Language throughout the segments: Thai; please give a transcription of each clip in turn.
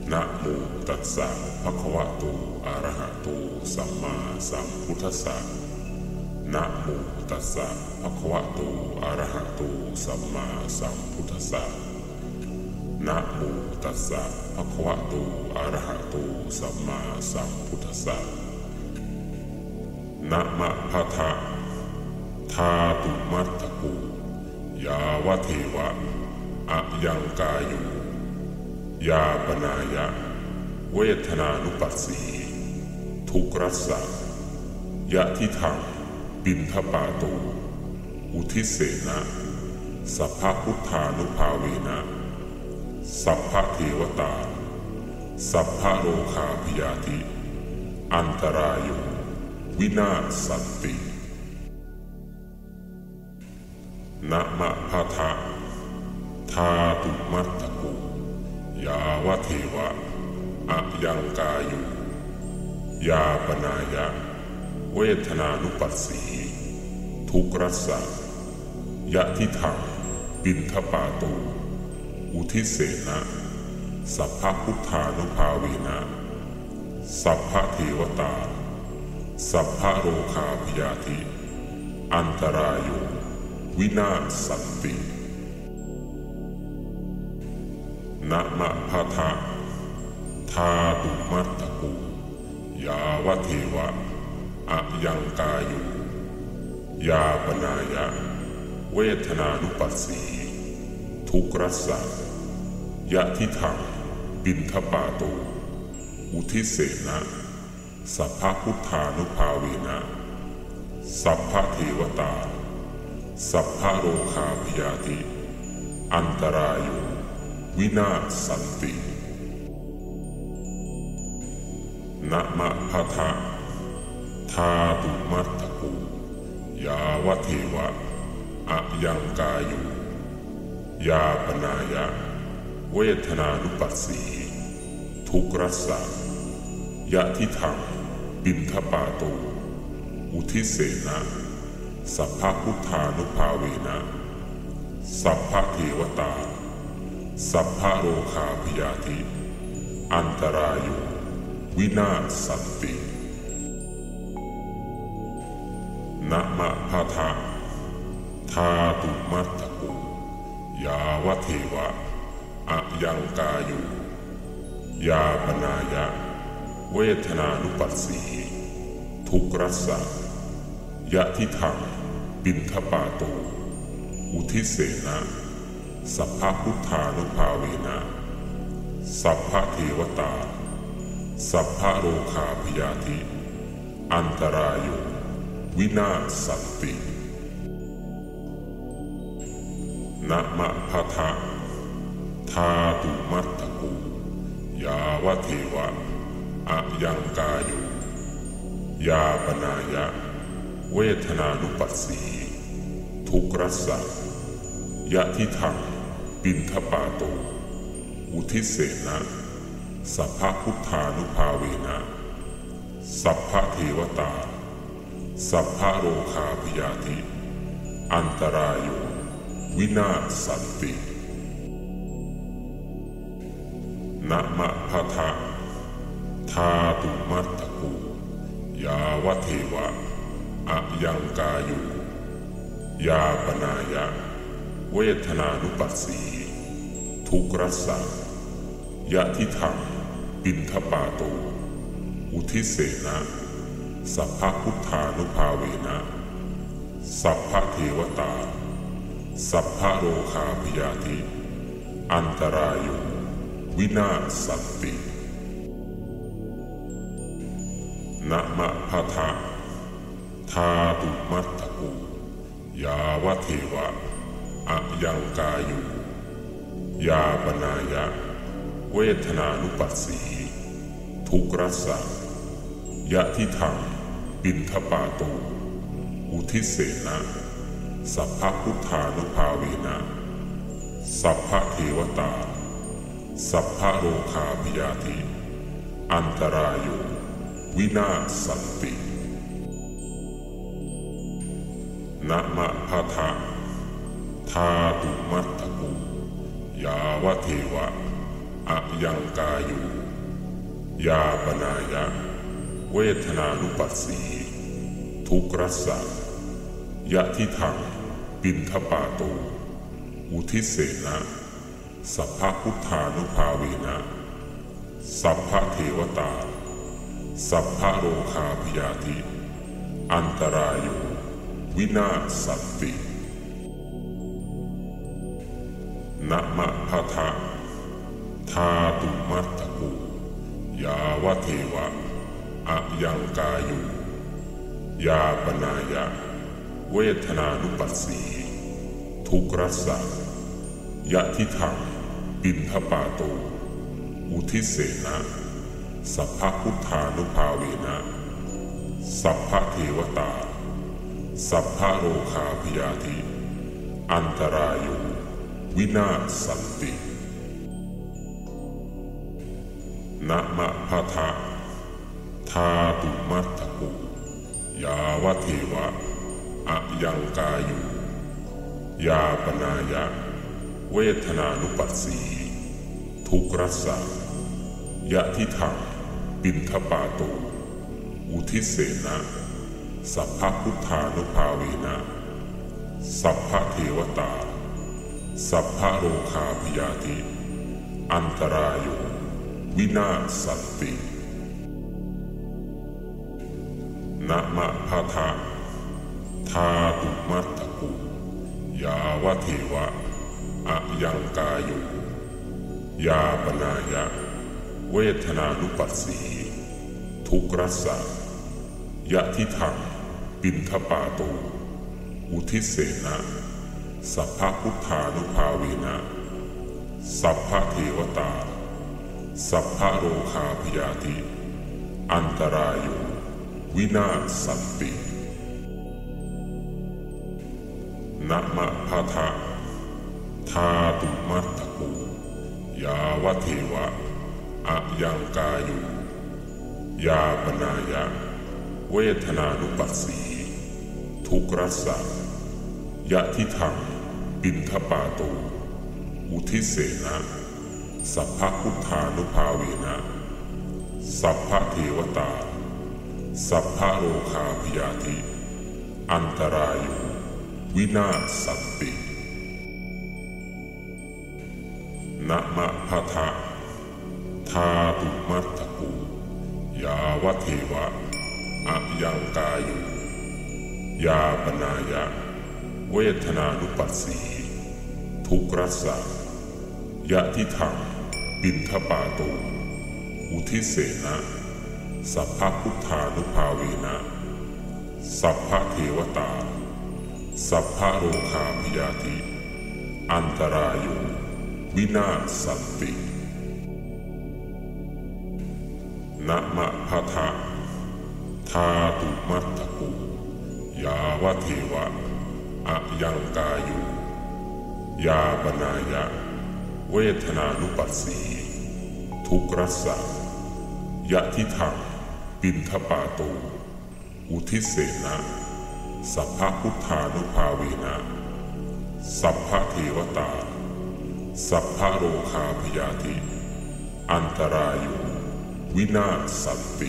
นะโมตัสสะภะคะวะโตอะระหะโตสัมมาสัมพุทธัสสะนะโมตัสสะภะคะวะโตอะระหะโตสัมมาสัมพุทธัสสะนะโมตัสสะภะคะวะโตอะระหะโตสัมมาสัมพุทธัสสะนะมะพะทะธาตุมัตตะโกยาวะเทวะอะยังกายุยาปนายะเวทนานุปัสสีทุกรัสสะยะทิทังบิณฑปาโตอุทิเสนะสัพพพุทธานุภาเวนะสัพพเทวตาสัพพโรคาพยาธิอันตรายโยวินาศสันตินะมะพะทะธาตุมัตตะโกยาวะเทวะอะยังกายุยาปนายะเวทนานุปัสสีทุกรัสสะยะทิทังบิณฑปาโตอุทิเสนะสัพพพุทธานุภาเวนะสัพพเทวตาสัพพโรคาพยาธิอันตรายโยวินาศสันตินะมะพะทะธาตุมัตตะโกยาวะเทวะอะยังกายุยาปนายะเวทนานุปัสสีทุกรัสสะยะทิทังบิณฑปาโตอุทิเสนะสัพพพุทธานุภาเวนะสัพพเทวตาสัพพโรคาพยาธิอันตรายโยวินาศสันตินะมะพะทะธาตุมัตตะโกยาวะเทวะอะยังกายุยาปนายะเวทนานุปัสสีทุกรัสสะยะทิทังบิณฑปาโตอุทิเสนะสัพพพุทธานุภาเวนะสัพพเทวตาสัพพโรคาพยาธิอันตรายโยวินาศสันตินะมะพะทะธาตุมัตตะโกยาวะเทวะอะยังกายุยาปนายะเวทนานุปัสสีทุกรัสสะยะทิทังบิณฑปาโตอุทิเสนะสัพพพุทธานุภาเวนะสัพพเทวตาสัพพโรคาพยาธิอันตรายโยวินาศสันตินะมะพะทะธาตุมัตตะโกยาวะเทวะอะยังกายุยาปนายะเวทนานุปัสสีทุกรัสสะยะทิทังบิณฑปาโตอุทิเสนะสัพพพุทธานุภาเวนะสัพพเทวตาสัพพโรคาพยาธิอันตรายโยวินาศสันตินะมะพะทะธาตุมัตตะโกยาวะเทวะอะยังกายุยาปนายะเวทนานุปัสสีทุกรัสสะยะทิทังบิณฑปาโตอุทิเสนะสัพพพุทธานุภาเวนะสัพพเทวตาสัพพโรคาพยาธิอันตรายโยวินาศสันตินะมะพะทะธาตุมัตตะโกยาวะเทวะอะยังกายุยาปนายะเวทนานุปัสสีทุกรัสสะยะทิทังบิณฑปาโตอุทิเสนะสัพพพุทธานุภาเวนะสัพพเทวตาสัพพโรคาพยาธิอันตรายโยวินาศสันตินะมะพะทะธาตุมัตตะโกยาวะเทวะอะยังกายุยาปนายะเวทนานุปัสสีทุกรัสสะยะทิทังปิณฑปาโตอุทิเสนะสัพพพุทธานุภาเวนะสัพพเทวตาสัพพโรคาพยาธิอันตรายโยวินาศสันตินะมะพะทะทาตุมัตตะกุยาวะเทวะอะยังกายุยาปนายะเวทนานุปัสสีทุกรัสสะยะทิทังปิณฑปาโตอุทิเสนะสัพพพุทธานุภาเวนะสัพพเทวตาสัพพโรคาพยาธิอันตรายโยวินาศสันตินะมะพะทะทาตุมัตตะกุยาวะเทวะอะยังกายุยาปนายะเวทนานุปัสสีทุกรัสสะยะทิทังปิณฑปาโตอุทิเสนะสัพพพุทธานุภาเวนะสัพพเทวตาสัพพโรคาพยาธิอันตรายโยวินาศสันตินะมะพะทะทาตุมัตตะกุยาวะเทวะอะยังกายุยาปนายะเวทนานุปัสสีทุกรัสสะยะทิทังปิณฑปาโตอุทิเสนะสัพพพุทธานุภาเวนะสัพพเทวตาสัพพโรคาพยาธิอันตรายโยวินาศสันตินะมะพะทะทาตุมัตตะกุยาวะเทวะอะยังกายุยาปนายะเวทนานุปัสสีทุกรัสสะยะทิทังปิณฑปาโตอุทิเสนะสัพพพุทธานุภาเวนะสัพพเทวตาสัพพโรคาพยาธิอันตรายโยวินาศสันตินะมะพะทะทาตุมัตตะกุยาวะเทวะอะยังกายุยาปนายะเวทนานุปัสสีทุกรัสสะยะทิทังปิณฑปาโตอุทิเสนะสัพพพุทธานุภาเวนะสัพพเทวตาสัพพโรคาพยาธิอันตรายโยวินาศสันตินะมะพะทะทาตุมัตตะกุยาวะเทวะอะยังกายุยาปนายะเวทนานุปัสสีทุกรัสสะยะทิทังปิณฑปาโตอุทิเสนะสัพพพุทธานุภาเวนะสัพพเทวตาสัพพโรคาพยาธิอันตรายโยวินาศสันติ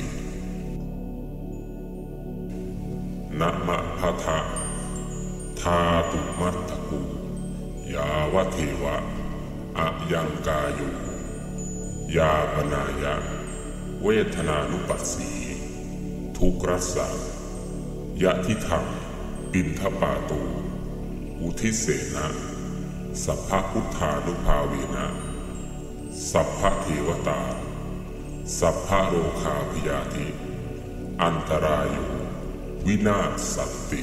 นะมะพะทะทาตุมัตตะกุยาวะเทวะอะยังกายุยาปนายะเวทนานุปัสสีทุกรัสสะยะทิทังปิณฑปาโตอุทิเสนะสัพพพุทธานุภาเวนะสัพพเทวตาสัพพโรคาพยาธิอันตรายโยวินาศสันติ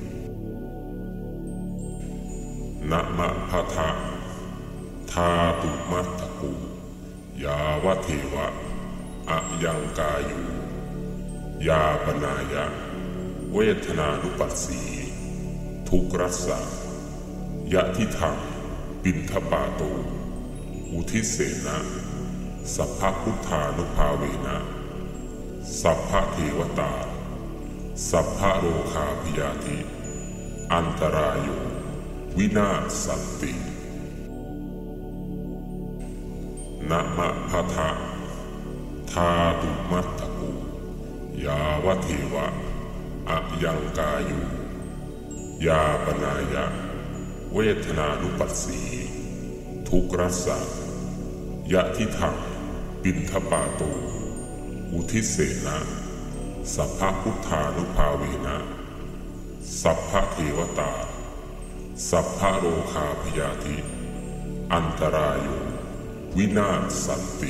นะมะพะทะทาตุมัตตะกุยาวะเทวะอะยังกายุยาปนายะเวทนานุปัสสีทุกรัสสะยะทิทังปิณฑปาโตอุทิเสนะสัพพพุทธานุภาเวนะสัพพเทวตาสัพพโรคาพยาธิอันตรายโยวินาศสันตินะมะพะทะธาตุมัตตะกุยาวะเทวะอะยังกายุยาปนายะเวทนานุปัสสีทุกรัสสะยะทิถังปิณฑปาโตอุทิเสนะสัพพพุทธานุภาเวนะสัพพเทวตาสัพพโรคาพยาธิอันตรายโยวินาศสันติ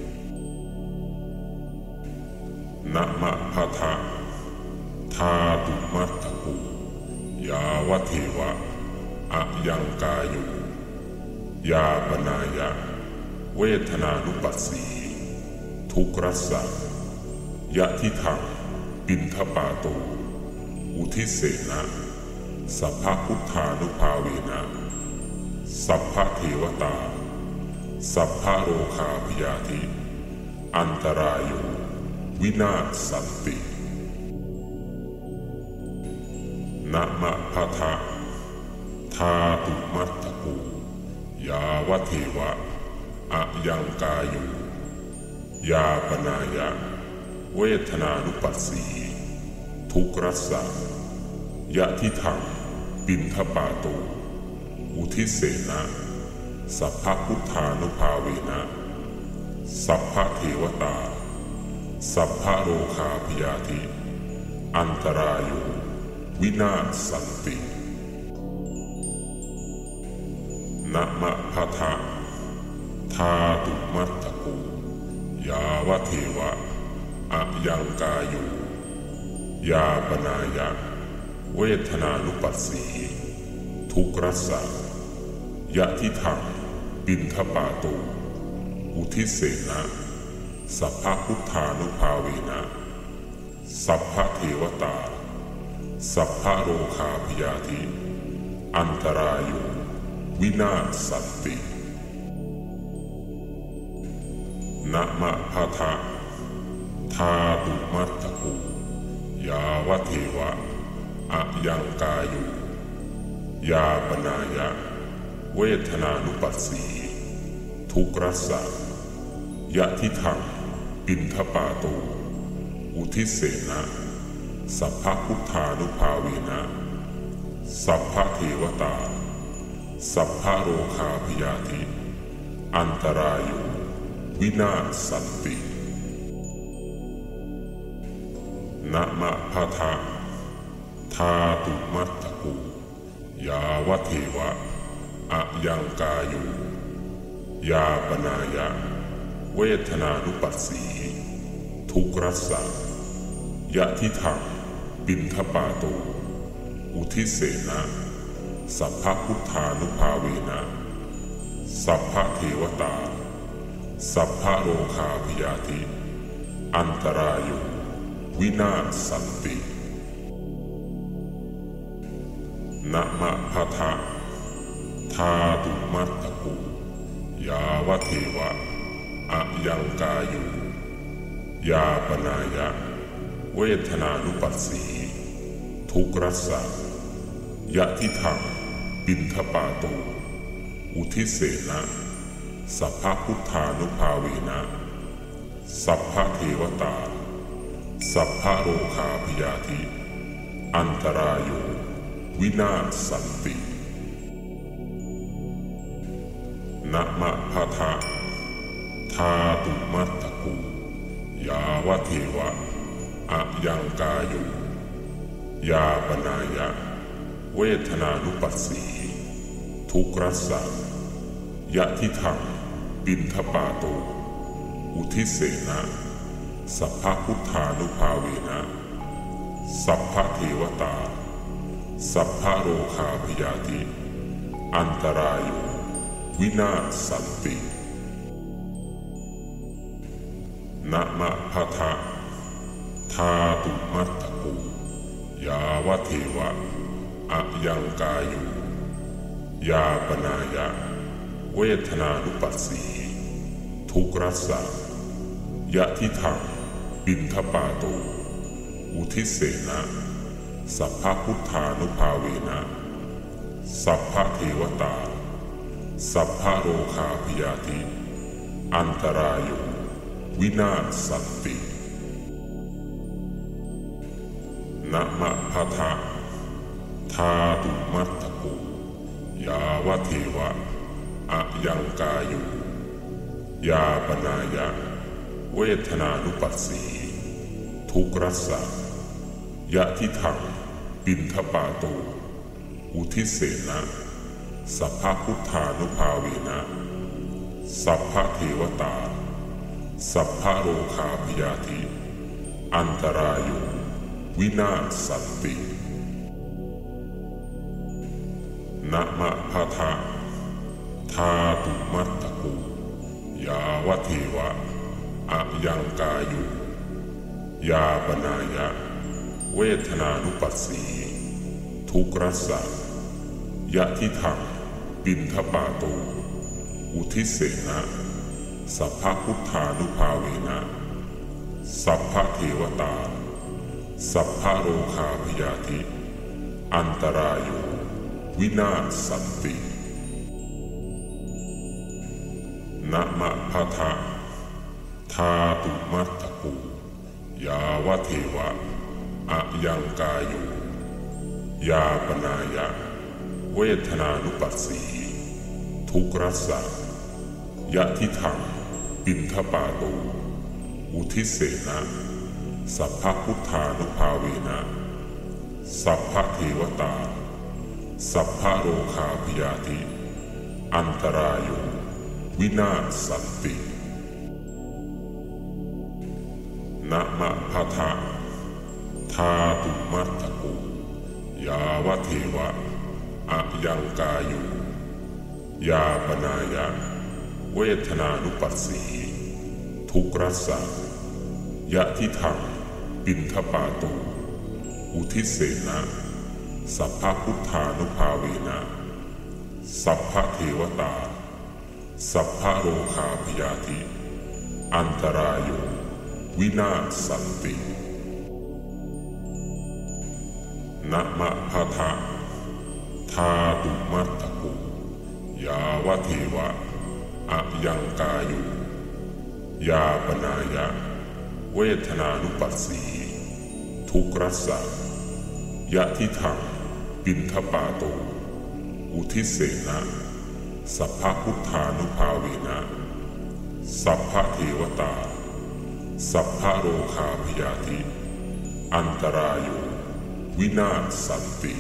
นะมะพะทะธาตุมัตตะกุยาวะเทวะอะยังกายุยาปนายะเวทนานุปัสสีทุกรัสสะยะทิถังปิณฑปาโตอุทิเสนะสัพพพุทธานุภาเวนะสัพพเทวตาสัพพโรคาพยาธิอันตรายโยวินาศสันตินะมะพะทะธาตุมัตตะกุยาวะเทวะอะยังกายุยาปนายะเวทนานุปัสสีทุกรัสสะยะทิถังปิณฑปาโตอุทิเสนะสัพพพุทธานุภาเวนะสัพพเทวตาสัพพโรคาพยาธิอันตรายโยวินาศสันตินะมะพะทะธาตุมัตตะกุยาวะเทวะอะยังกายุยาปนายะเวทนานุปัสสีทุกรัสสะยะทิถังปิณฑปาโตอุทิเสนะสัพพพุทธานุภาเวนะสัพพเทวตาสัพพโรคาพยาธิอันตรายโยวินาศสันตินะมะพะทะธาตุมัตตะกุยาวะเทวะอะยังกายุยาปนายะเวทนานุปัสสีทุกรัสสะยะทิถังปิณฑปาโตอุทิเสนะสัพพพุทธานุภาเวนะสัพพเทวตาสัพพโรคาพยาธิอันตรายโยวินาศสันตินะมะพะทะธาตุมัตตะกุยาวะเทวะอะยังกายุยาปนายะเวทนานุปัสสีทุกรัสสะยะทิถังปิณฑปาโตอุทิเสนะสัพพพุทธานุภาเวนะสัพพเทวตาสัพพโรคาพยาธิอันตรายโยวินาศสันตินะมะพะทะธาตุมัตตะกุยาวะเทวะอะยังกายุยาปนายะเวทนานุปัสสีทุกรัสสะยะทิถังปิณฑปาโตอุทิเสนะสัพพพุทธานุภาเวนะสัพพเทวตาสัพพโรคาพยาธิอันตรายโยวินาศสันตินะมะพะทะธาตุมัตตะกุยาวะเทวะอะยังกายุยาปนายะเวทนานุปัสสีทุกรัสสะยะทิถังปิณฑปาโตอุทิเสนะสัพพพุทธานุภาเวนะสัพพเทวตาสัพพโรคาพยาธิอันตรายโยวินาศสันตินะมะพะทะธาตุมัตตะกุยาวะเทวะอะยังกายุยาปนายะเวทนานุปัสสีทุกรัสสะยะทิถังปิณฑปาโตอุทิเสนะสัพพพุทธานุภาเวนะสัพพเทวตาสัพพโรคาพยาธิอันตรายโยวินาศสันตินะมะพะทะธาตุมัตถโกยาวะเทวะอะยังกายุยาปนายะเวทนานุปัสสีทุกรัสสะยะทิถังปิณฑปาโตอุทิเสนะสัพพพุทธานุภาเวนะสัพพเทวตาสัพพโรคาพยาธิอันตรายโยวินาศสันตินะมะพะทะธาตุมัตถโกยาวะเทวะอะยังกายุยาปนายะเวทนานุปัสสีทุกรัสสะยะทิถังปิณฑปาโตอุทิเสนะสัพพพุทธานุภาเวนะสัพพเทวตาสัพพโรคาพยาธิอันตรายโยวินาศสันตินะมะพะทะธาตุมัตถโกยาวะเทวะอะยังกายุยาปนายะเวทนานุปัสสีทุกรัสสะยะทิถังปิณฑปาโตอุทิเสนะสัพพพุทธานุภาเวนะสัพพเทวตาสัพพโรคาพยาธิอันตรายโยวินาศสันตินะมะพะทะธาตุมัตถโกยาวะเทวะอะยังกายุยาปนายะเวทนานุปัสสีทุกรัสสะยะทิถังปิณฑปาโตอุทิเสนะสัพพพุทธานุภาเวนะสัพพเทวตาสัพพโรคาพยาธิอันตรายโยวินาศสันตินะมะพะทะธาตุมัตถโกยาวะเทวะอะยังกายุยาปนายะเวทนานุปัสสีทุกรัสสะยะทิถังปิณฑปาโตอุทิเสนะสัพพพุทธานุภาเวนะสัพพเทวตาสัพพโรคาพยาธิอันตรายโยวินาศสันติ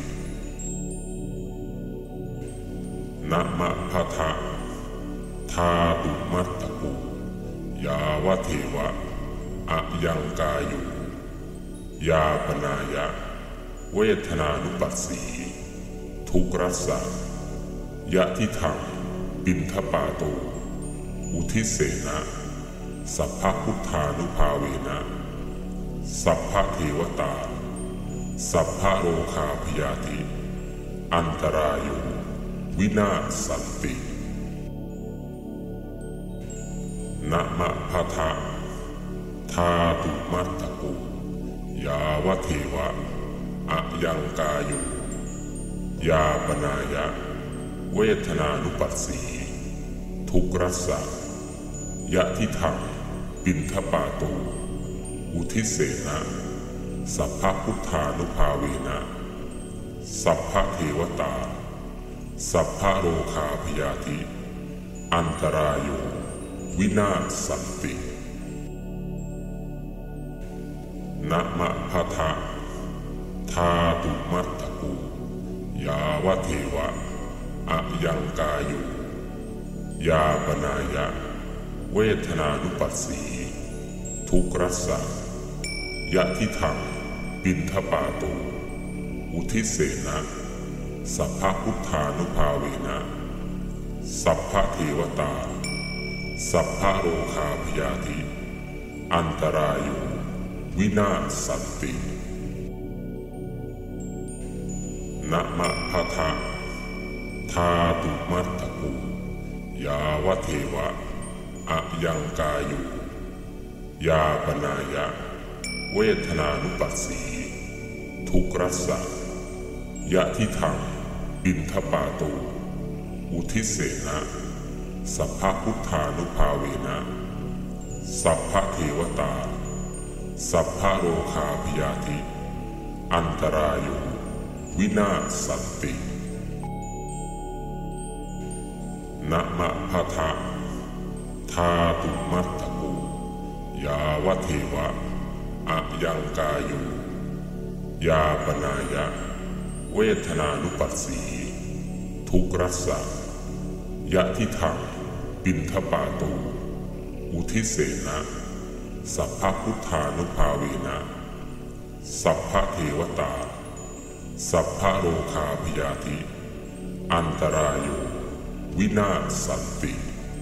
นะมะพะทะธาตุมัตถโกยาวะเทวะอะยังกายุยาปนายะเวทนานุปัสสีทุกรัสสะยะทิถังปิณฑปาโตอุทิเสนะสัพพพุทธานุภาเวนะสัพพเทวตาสัพพโรคาพยาธิอันตรายโยวินาศสันตินะมะพะทะธาตุมัตถโกยาวะเทวะอะยังกายุยาปนายะเวทนานุปัสสีทุกรัสสะยะทิถังปิณฑปาโตอุทิเสนะสัพพพุทธานุภาเวนะสัพพเทวตาสัพพโรคาพยาธิอันตรายโยวินาศสันตินะมะพะทะธาตุมัตถโกยาวะเทวะอะยังกายุยาปนายะเวทนานุปัสสีทุกรัสสะยะทิถังปิณฑปาโตอุทิเสนะสัพพพุทธานุภาเวนะสัพพเทวตาสัพพโรคาพยาธิอันตรายโยวินาศสันตินะมะพะทะธาตุมัตถโกยาวะเทวะอะยังกายุยาปนายะเวทนานุปัสสีทุกรัสสะยะทิถังปิณฑปาโตอุทิเสนะสัพพพุทธานุภาเวนะสัพพเทวตาสัพพโรคาพยาธิอันตรายโยวินาศสันตินะมะพะทะธาตุมัตตกูยาวะเทวะอะยังกายุยาปนายะเวทนานุปัสสีทุกรัสสะยะทิทังปินทปาตูอุทิเสนะสัพพพุทธานุภาเวนะสัพพเทวตาสัพพโรคาพยาธิอันตรายโยวินาศสันติ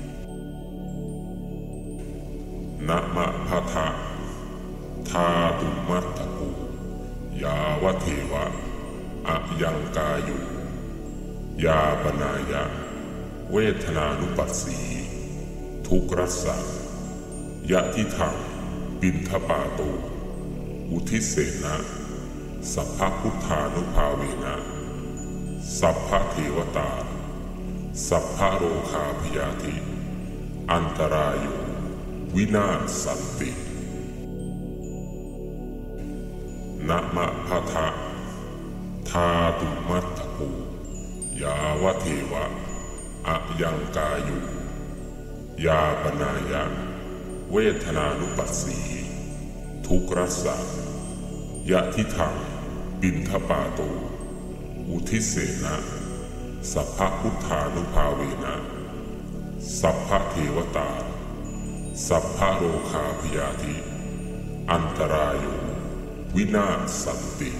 นะมะพะทะธาตุมัตตกูยาวะเทวะอะยังกายุยาปนายะเวทนานุปัสสีทุกรัสสะยะทิทังปินทปาตูอุทิเสนะสัพพพุทธานุภาเวนะสัพพเทวตาสัพพโรคาพยาธิอันตรายโยวินาศสันตินะมะพะทะธาตุมัตตกูยาวะเทวะอะยังกายุยาปนายะเวทนานุปัสสีทุกรัสสะยะทิทังปินทปาตูอุทิเสนะสัพพพุทธานุภาเวนะสัพพเทวตาสัพพโรคาพยาธิอันตรายโยวินาศสันติ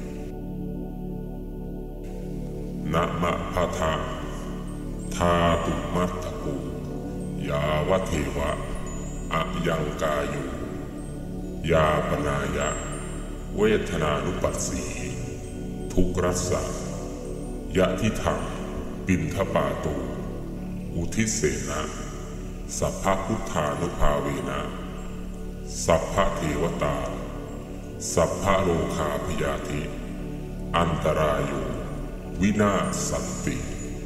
นะมะพะทะธาตุมัตตกูยาวะเทวะอะยังกายุยาปนายะเวทนานุปัสสีทุกรัสสะยะทิทังปินทปาตูอุทิเสนะสัพพพุทธานุภาเวนะสัพพเทวตาสัพพโรคาพยาธิอันตรายโยวินาศสันติ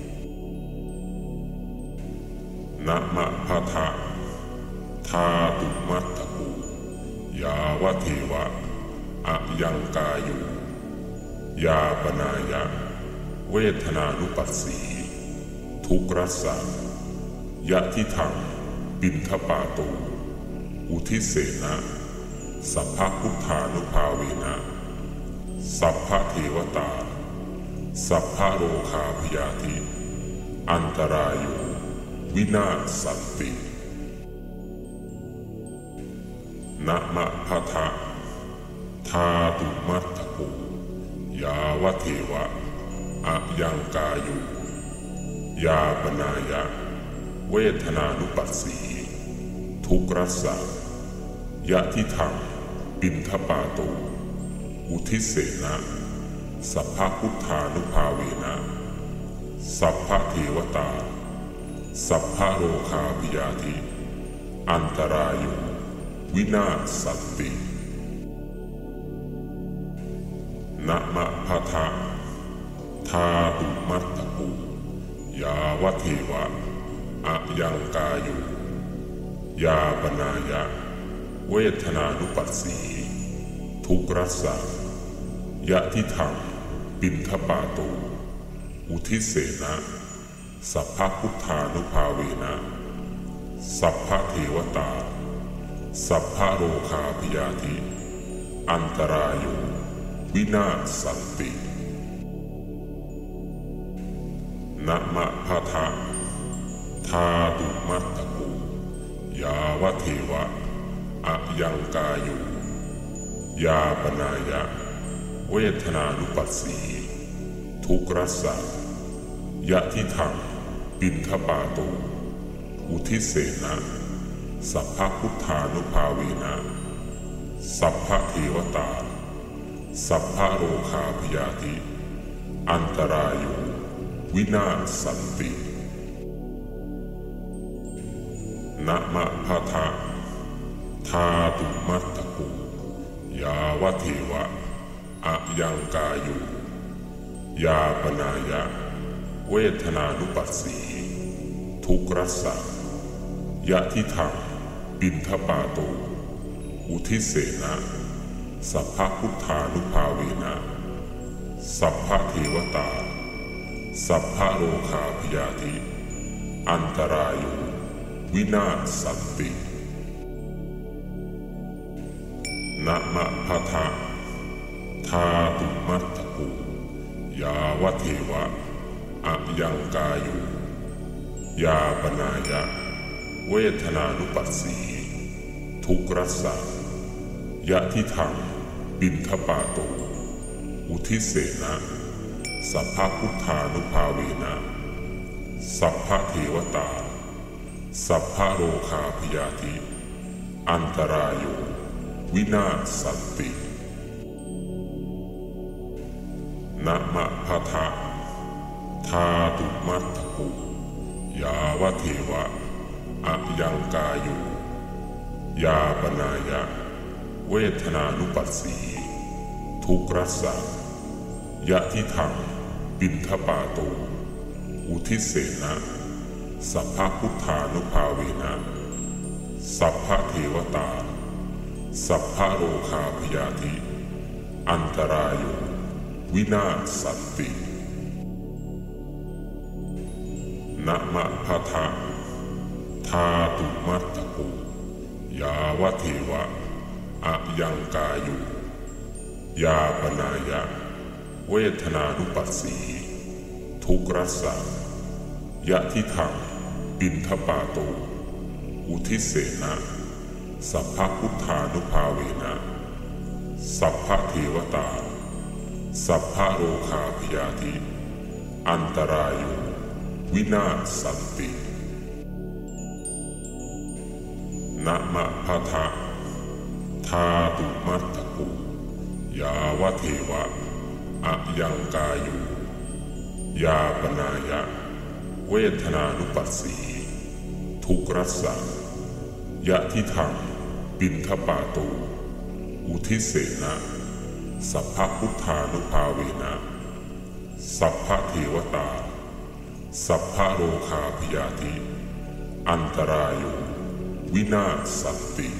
นะมะพะทะธาตุมัตตกูยาวะเทวะอะยังกายุยาปนายะเวทนานุปัสสีทุกรัสสะยะทิทังปินทปาตูอุทิเสนะสัพพพุทธานุภาเวนะสัพพเทวตาสัพพโรคาพยาธิอันตรายโยวินาศสันตินะมะพะทะธาตุมัตตกูยาวะเทวะอะยังกายุยาปนายะเวทนานุปัสสีทุกรัสสะยะทิทังปินทปาตูอุทิเสนะสัพพพุทธานุภาเวนะสัพพเทวตาสัพพโรคาพยาธิอันตรายโยวินาศสันตินะมะพะทะธาตุมัตตกูยาวะเทวะอะยังกายุยาปนายะเวทนานุปัสสีทุกรัสสะยะทิทังปินทปาตูอุทิเสนะสัพพพุทธานุภาเวนะสัพพเทวตาสัพพโรคาพยาธิอันตรายโยวินาศสันตินะมะพะทะธาตุมัตตกูยาวะเทวะอะยังกายุยาปนายะเวทนานุปัสสีทุกรัสสะยะทิทังปินทปาตูอุทิเสนะสัพพพุทธานุภาเวนะสัพพเทวตาสัพพโรคาพยาธิอันตรายโยวินาศสันตินะมะพะทะธาตุมัตตกูยาวะเทวะอะยังกายุยาปนายะเวทนานุปัสสีททุกรัสสะยะทิถังบิณฑบาโตอุทิเสนะสัพพพุทธานุภาเวนะสัพพเทวตาสัพพโรคาพยาธิอันตรายโยวินาศสันตินะมะพะทะทาตุมัตตกุยาวะเทวะอะยังกายุยาปนายะเวทนานุปัสสีทุกรัสสะยะทิถังบิณฑบาโตอุทิเสนะสัพพพุทธานุภาเวนะสัพพเทวตาสัพพโรคาพยาธิอันตรายโยวินาศสันตินะมะพะทะทาตุมัตตกุยาวะเทวะอะยังกายุยาปนายะเวทนานุปัสสีทุกรัสสะยะทิถังบิณฑบาโตอุทิเสนะสัพพพุทธานุภาเวนะสัพพเทวตาสัพพโรคาพยาธิอันตรายโยวินาศสันตินะมะพะทะทาตุมัตตกุยาวะเทวะอะยังกายุยาปนายะเวทนานุปัสสีทุกรัสสะยะทิถังบิณฑบาโตอุทิเสนะสัพพพุทธานุภาเวนะสัพพเทวตาสัพพโรคาพยาธิอันตรายโยวินาศสันตินะมะพะทะทาตุมัตตกุยาวะเทวะอะยังกายุยาปนายะเวทนานุปัสสีทุกรัสสะยะทิถังบิณฑบาโตอุทิเสนะสัพพพุทธานุภาเวนะสัพพเทวตาสัพพโรคาพยาธิอันตรายโยวินาศสันติ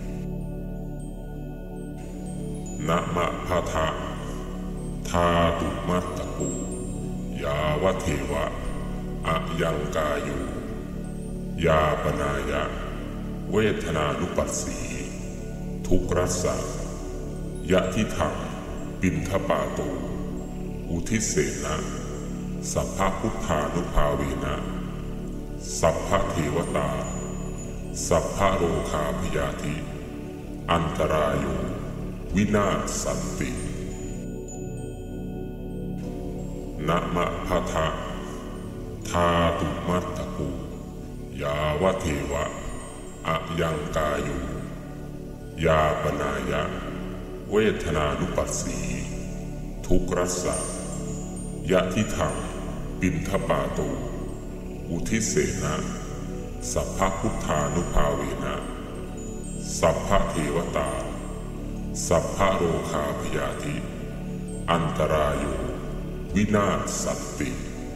นะมะพะทะทาตุมัตตกุยาวะเทวะอะยังกายุยาปนายะเวทนานุปัสสีทุกรัสสะยะทิถังบิณฑบาโตอุทิเสนะสัพพพุทธานุภาเวนะสัพพเทวตาสัพพโรคาพยาธิอันตรายโยวินาศสันตินะมะพะทะทาตุมัตตกุยาวะเทวะอะยังกายุยาปนายะเวทนานุปัสสีทุกรัสสะยะทิถังบิณฑบาโตอุทิเสนะสัพพพุทธานุภาเวนะสัพพเทวตาสัพพโรคาพยาธิอันตรายโยวินาศสันติ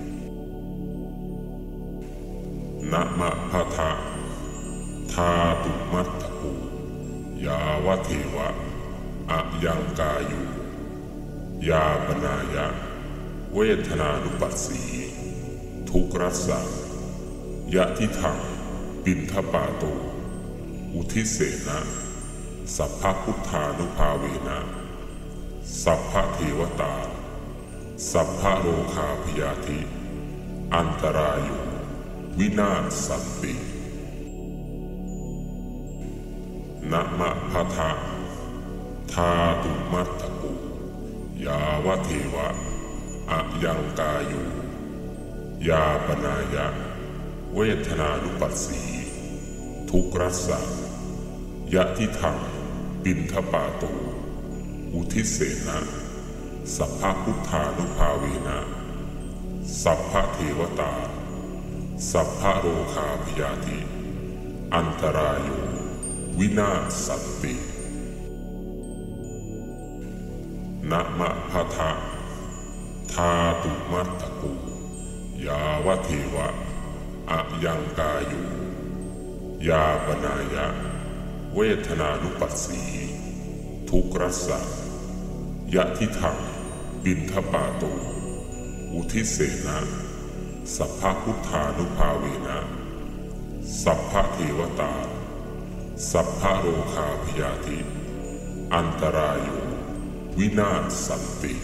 นะมะพะทะทาตุมัตตกุยาวะเทวะอะยังกายุยาปนายะเวทนานุปัสสีทุกรัสสะยะทิถังบิณฑบาโตอุทิเสนะสัพพพุทธานุภาเวนะสัพพเทวตาสัพพโรคาพยาธิอันตรายโยวินาศสันตินะมะพะทะทาตุมัตตกุยาวะเทวะอะยังกายุยาปนายะเวทนานุปัสสีทุกรัสสะยะทิถังบิณฑบาโตอุทิเสนะสัพพพุทธานุภาเวนะสัพพเทวตาสัพพโรคาพยาธิอันตรายโยวินาศสันตินะมะพะทะทาตุมัตตกุยาวะเทวะอะยังกายุยาปนายะเวทนานุปัสสีทุกรัสสะยะทิถังบิณฑปาโตอุทิเสนะสัพพพุทธานุภาเวนะสัพพะเทวตาสัพพะโรคาพยาธิอันตรายโยวินาศสันติ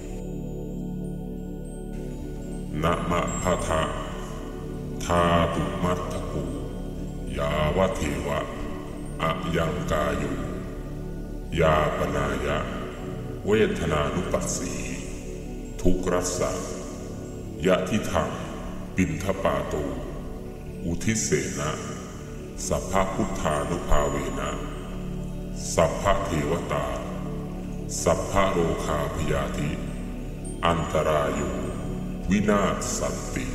นะมะพะทะทาตุมัตตะกูยาวะเทวะอะยังกายุยาปนายะเวทนานุปัสสีทุกรัสสะยะทิถังบิณฑปาโตอุทิเสนะสัพพพุทธานุภาเวนะสัพพะเทวตาสัพพะโรคาพยาธิอันตรายโยวินาศสันติ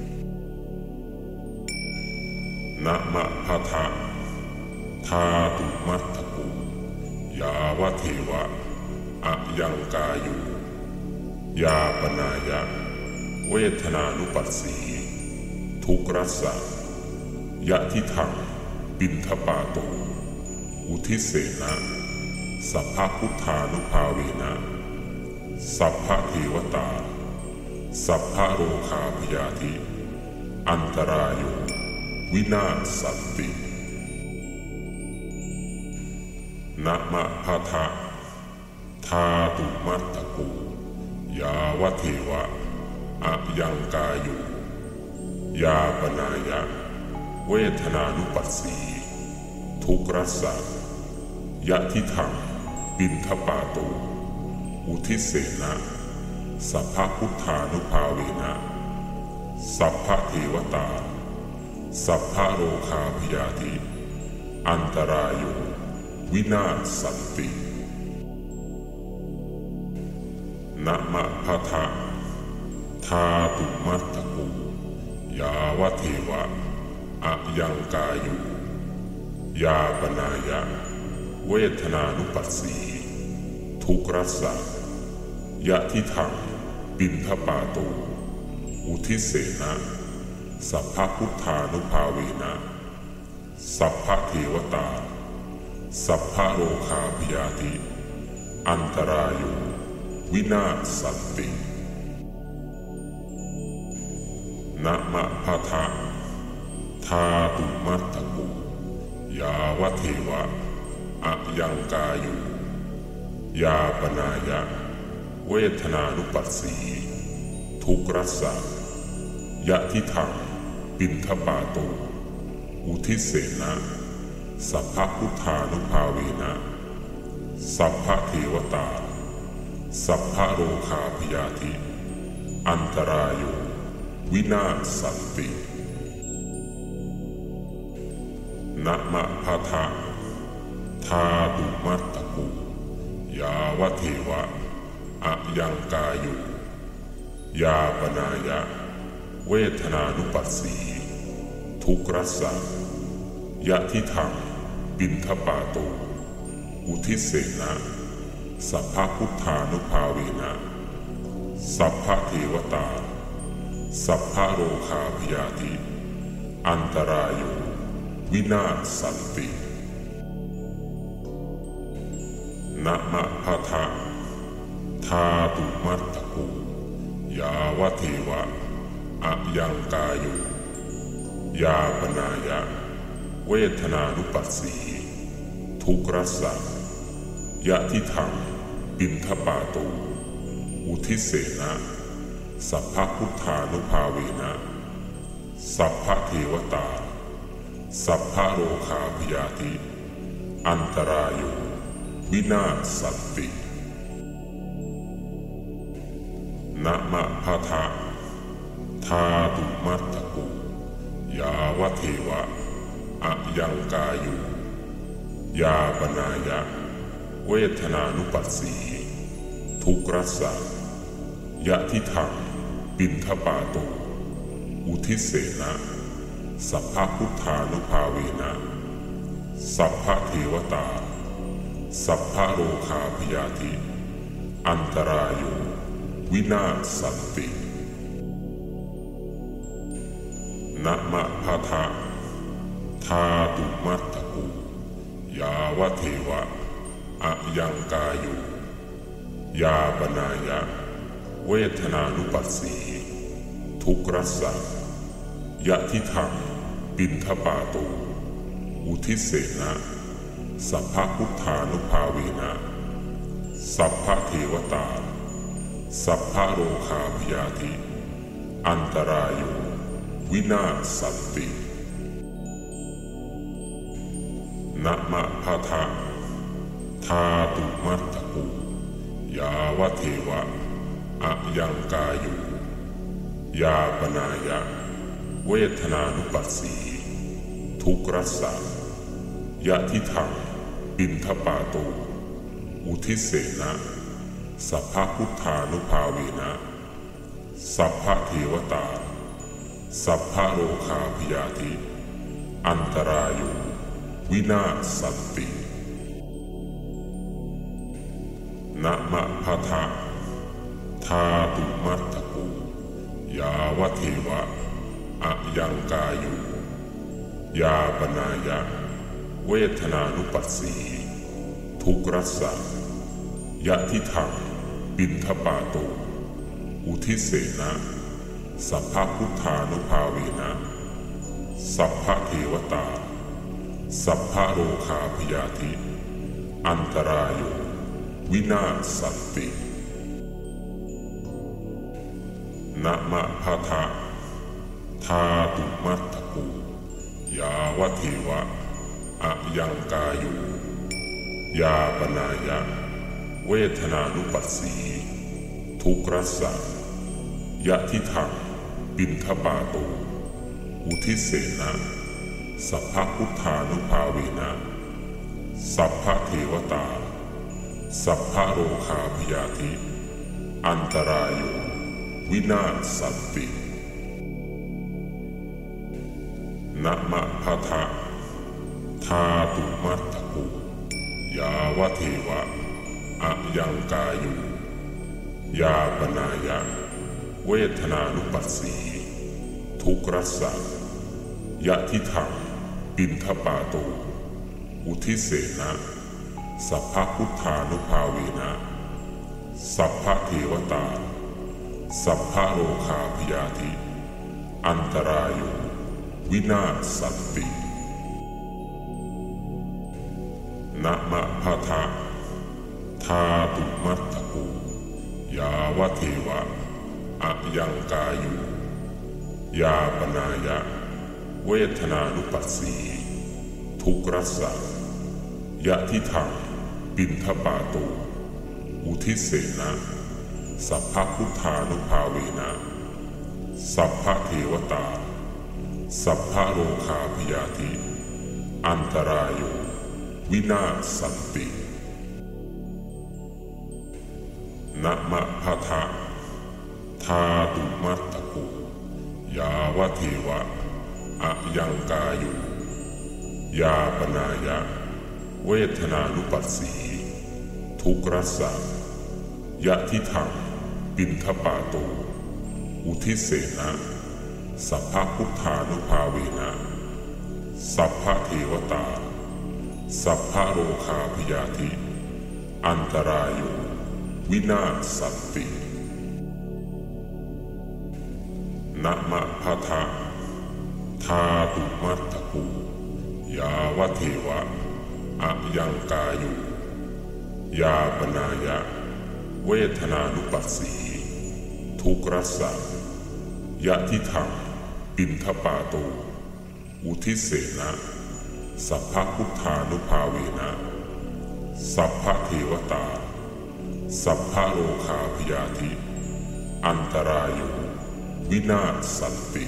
นะมะพะทะทาตุมัตตะกูยาวะเทวะอะยังกายุยาปนายะเวทนานุปัสสีทุกรัสสะยะทิถังบิณฑปาโตอุทิเสนะสัพพพุทธานุภาเวนะสัพพะเทวตาสัพพะโรคาพยาธิอันตรายโยวินาศสันตินะมะพะทะทาตุมัตตะกูยาวะเทวะอะยังกายุยาปนายะเวทนานุปัสสีทุกรัสสะยะทิถังบิณฑปาโตอุทิเสนะสัพพพุทธานุภาเวนะสัพพะเทวตาสัพพะโรคาพยาธิอันตรายโยวินาศสันตินะมะพะทะทาตุมัตตะกูยาวะเทวะอะยังกายุยาปนายะเวทนานุปัสสีทุกรัสสะยะทิถังบิณฑปาโตอุทิเสนะสัพพพุทธานุภาเวนะสัพพะเทวตาสัพพะโรคาพยาธิอันตรายโยวินาศสันตินะมะพะทะทาตุมัตตะกูยาวะเทวะอะยังกายุยาปนายะเวทนานุปัสสีทุกรัสสะยะทิถังบิณฑปาโตอุทิเสนะสัพพพุทธานุภาเวนะสัพพะเทวตาสัพพะโรคาพยาธิอันตรายโยวินาศสันตินะมะพะทะทาตุมัตตะกูยาวะเทวะอะยังกายุยาปนายะเวทนานุปัสสีทุกรัสสะยะทิถังบิณฑปาโตอุทิเสนะสัพพพุทธานุภาเวนะสัพพะเทวตาสัพพะโรคาพยาธิอันตรายโยวินาศสันตินะมะพะทะทาตุมัตตะกูยาวะเทวะอะยังกายุยาปนายะเวทนานุปัสสีทุกรัสสะยะทิถังบิณฑปาโตอุทิเสนะสัพพพุทธานุภาเวนะสัพพะเทวตาสัพพะโรคาพยาธิอันตรายโยวินาศสันตินะมะพะทะทาตุมัตตะกูยาวะเทวะอะยังกายุยาปนายะเวทนานุปัสสีทุกรัสสะยะทิถังบิณฑปาโตอุทิเสนะสัพพพุทธานุภาเวนะสัพพะเทวตาสัพพะโรคาพยาธิอันตรายโยวินาศสันตินะมะพะทะธาตุมัตตกุยาวะเทวะอะยังกายุยาปนายะเวทนานุปัสสีทุกรัสสะยะทิทังปิณฑปาโตอุทิเสนะสัพพพุทธานุภาเวนะสัพพเทวตาสัพพโรคาพยาธิอันตรายโยวินาศสันตินะมะพะทะธาตุมัตตกุยาวะเทวะอะยังกายุยาปนายะเวทนานุปัสสีทุกรัสสะยะทิทังปิณฑปาโตอุทิเสนะสัพพพุทธานุภาเวนะสัพพเทวตาสัพพโรคาพยาธิอันตรายโยวินาศสันตินะมะพะทะธาตุมัตตกุยาวะเทวะอะยังกายุยาปนายะเวทนานุปัสสีทุกรัสสะยะทิทังปิณฑปาโตอุทิเสนะสัพพพุทธานุภาเวนะสัพพเทวตาสัพพโรคาพยาธิอันตรายโยวินาศสันตินะมะพะทะธาตุมัตตกุยาวะเทวะอะยังกายุยาปนายะเวทนานุปัสสีทุกรัสสะยะทิทังปิณฑปาโตอุทิเสนะสัพพพุทธานุภาเวนะสัพพเทวตาสัพพโรคาพยาธิอันตรายโยวินาศสันตินะมะพะทะธาตุมัตตกุยาวะเทวะอะยังกายุยาปนายะเวทนานุปัสสีทุกรัสสะยะทิทังปิณฑปาโตอุทิเสนะสัพพพุทธานุภาเวนะสัพพเทวตาสัพพโรคาพยาธิอันตรายโยวินาศสันตินะมะพะทะธาตุมัตตกุยาวะเทวะอะยังกายุยาปนายะเวทนานุปัสสีทุกรัสสะยะทิทังปิณฑปาโตอุทิเสนะสัพพพุทธานุภาเวนะสัพพเทวตาสัพพโรคาพยาธิอันตรายโยวินาศสันตินะมะพะทะธาตุมัตตกุยาวะเทวะอะยังกายุยาปนายะเวทนานุปัสสีทุกรัสสะยะทิทังปิณฑปาโตอุทิเสนะสัพพพุทธานุภาเวนะสัพพเทวตาสัพพโรคาพยาธิอันตรายโยวินาศสันตินะมะพะทะธาตุมัตตกุยาวะเทวะอะยังกายุยาปนายะเวทนานุปัสสีทุกรัสสะยะทิทังปิณฑปาโตอุทิเสนะสัพพพุทธานุภาเวนะสัพพเทวตาสัพพโรคาพยาธิอันตรายโยวินาศสันติ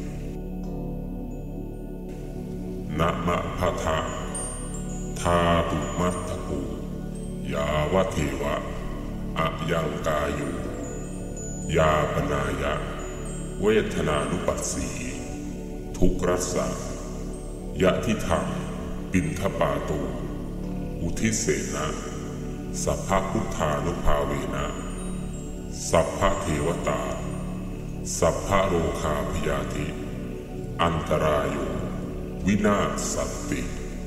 นะมะพะทะธาตุมัตตกุยาวะเทวะอะยังกายุยาปนายะเวทนานุปัสสีทุกรัสสะยะทิทังปิณฑปาโตอุทิเสนะสัพพพุทธานุภาเวนะสัพพเทวตาสัพพโรคาพยาธิอันตรายโยวินาศสันติ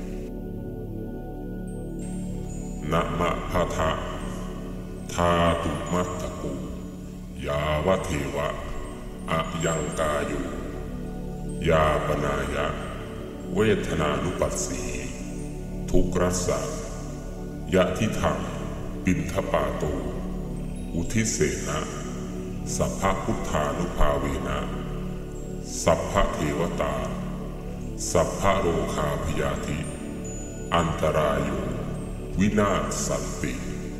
นะมะพะทะธาตุมัตตโกยาวะเทวะอะยังกายุยาปนายะเวทนานุปัสสีทุกรัสสะยะทิทังปิณฑปาโตอุทิเสนะสัพพพุทธานุภาเวนะสัพพเทวตาสัพพโรคาพยาธิอันตรายโยวินาศสันติ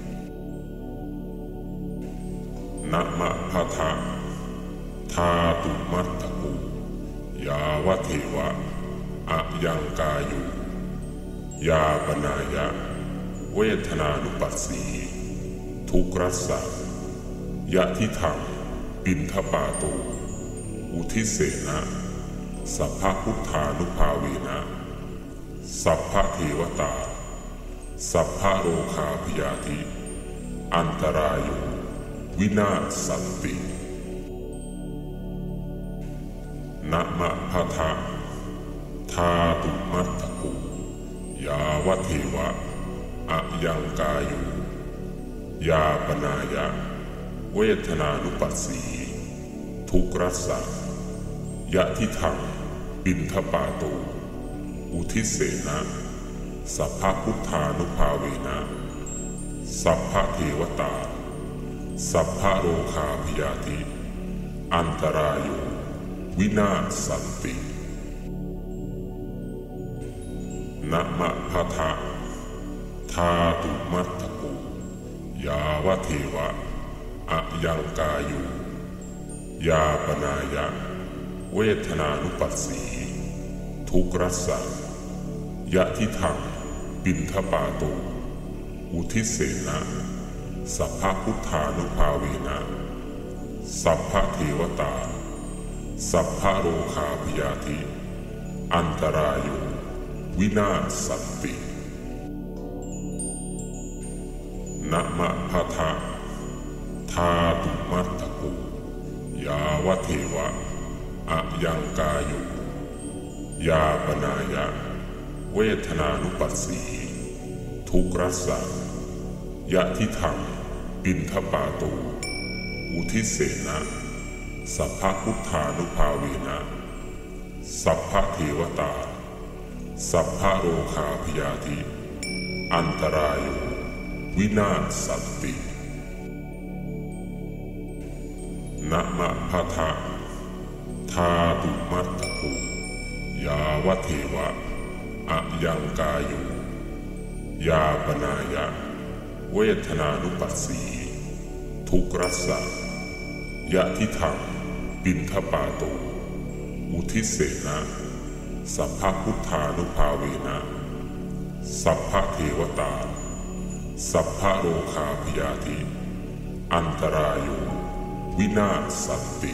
นะมะพะทะธาตุมัตตโกยาวะเทวะอะยังกายุยาปนายะเวทนานุปัสสีทุกรัสสะยะทิทังปิณฑปาโตอุทิเสนะสัพพพุทธานุภาเวนะสัพพเทวตาสัพพโรคาพยาธิอันตรายโยวินาศสันตินะมะพะทะธาตุมัตตโกยาวะเทวะอะยังกายุยาปนายะเวทนานุปัสสีทุกรัสสะยะทิทังปิณฑปาโตอุทิเสนะสัพพพุทธานุภาเวนะสัพพเทวตาสัพพโรคาพยาธิอันตรายโยวินาศสันตินะมะพะทะธาตุมัตตโกยาวะเทวะอะยังกายุยาปนายะเวทนานุปัสสีทุกรัสสะยะทิทังปิณฑปาโตอุทิเสนะสัพพพุทธานุภาเวนะสัพพเทวตาสัพพโรคาพยาธิอันตรายโยวินาศสันตินะมะพะทะธาตุมัตตโกยาวะเทวะอะยังกายุยาปนายะเวทนานุปัสสีทุกรัสสะยะทิทังปิณฑปาโตอุทิเสนะสัพพพุทธานุภาเวนะสัพพเทวตาสัพพโรคาพยาธิอันตรายโยวินาศสันตินะมะพะทะธาตุมัตตโกยาวะเทวะอะยังกายุยาปนายะเวทนานุปัสสีทุกรัสสะยะทิทังปิณฑปาโตอุทิเสนะสัพพพุทธานุภาเวนะสัพพเทวตาสัพพโรคาพยาธิอันตรายโยวินาศสันติ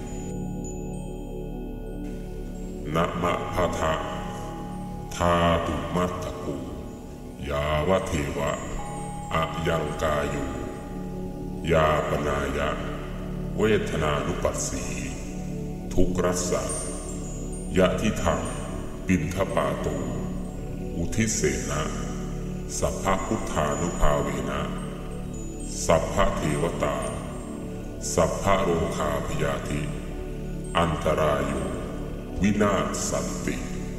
นะมะพะทะธาตุมัตตโกยาวะเทวะอะยังกายุยาปนายะเวทนานุปัสสีทุกรัสสะยะทิทังปิณฑปาโตอุทิเสนะสัพพพุทธานุภาเวนะสัพพเทวตาสัพพโรคาพยาธิอันตรายโยวินาศสันติ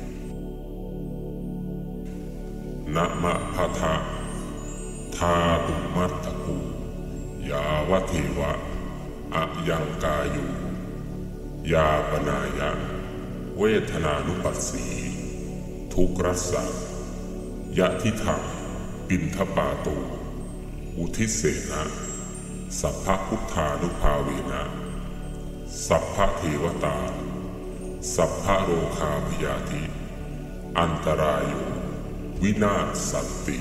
นะมะพะทะธาตุมัตตโกยาวะเทวะอะยังกายุยาปนายะเวทนานุปัสสีทุกรัสสะยะทิทังปิณฑปาโตอุทิเสนะสัพพพุทธานุภาเวนะสัพพเทวตาสัพพโรคาพยาธิอันตรายโยวินาศสันติ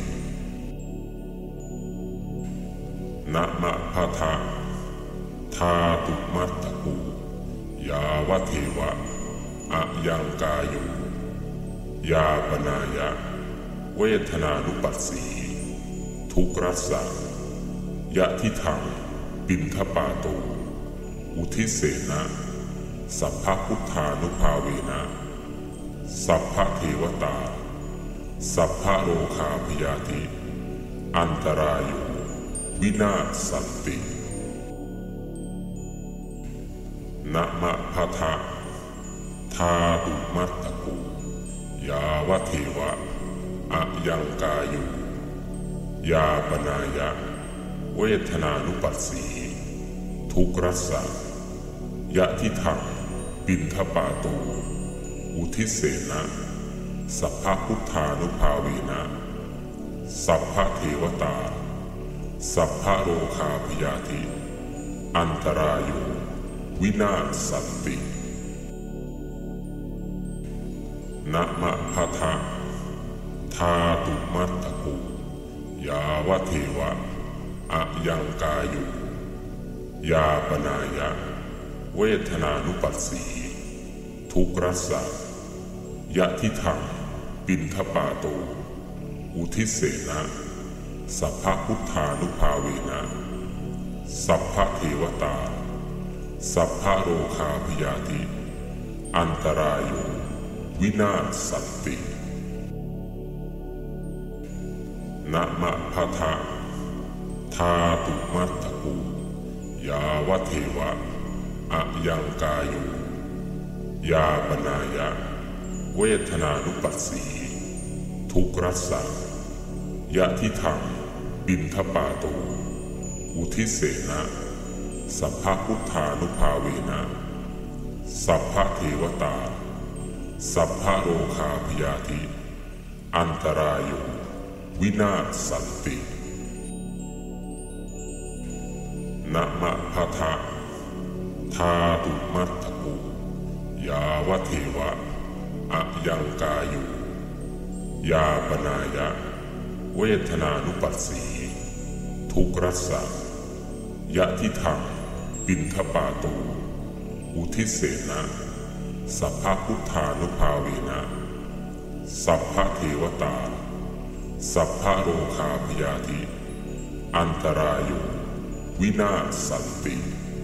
นะมะพะทะธาตุมัตตโกยาวะเทวะอะยังกายุยาปนายะเวทนานุปัสสีทุกรัสสะยะทิทังปิณฑปาโตอุทิเสนะสัพพพุทธานุภาเวนะสัพพเทวตาสัพพโรคาพยาธิอันตรายอยู่วินาศสันตินะมะพะทะทาตุมัตตะกูยาวะเทวะอะยังกายุยาปนายะเวทนานุปัสสีทุกรัสสะยะทิทังปินทปาโตอุทิเสนะสัพพพุทธานุภาเวนะสัพพเทวตาสัพพโรคาพยาธิอันตรายอยู่วินาศสันตินะมะพะทะทาตุมัตตะกูยาวะเทวะอะยังกายุยาปนายะเวทนานุปัสสีทุกรัสสะยะทิทังปินทปาโตอุทิเสนะสัพพพุทธานุภาเวนะสัพพเทวตาสัพพโรคาพยาธิอันตรายอยู่วินาศสันตินะมะพะทะทาตุมัตตะกูยาวะเทวะอะยังกายุยาปนายะเวทนานุปัสสีทุกรัสสะยะทิทังปินทปาโตอุทิเสนะสัพพพุทธานุภาเวนะสัพพเทวตาสัพพโรคาพยาธิอันตรายอยู่วินาศสันตินะมะพะทะทาตุมัตตะกูยาวะเทวะอะยังกายุยาปนายะเวทนานุปัสสีทุกรัสสะยะทิทังปินทปาโตอุทิเสนะสัพพพุทธานุภาเวนะสัพพเทวตาสัพพโรคาพยาธิอันตรายอยู่วินาศสันติ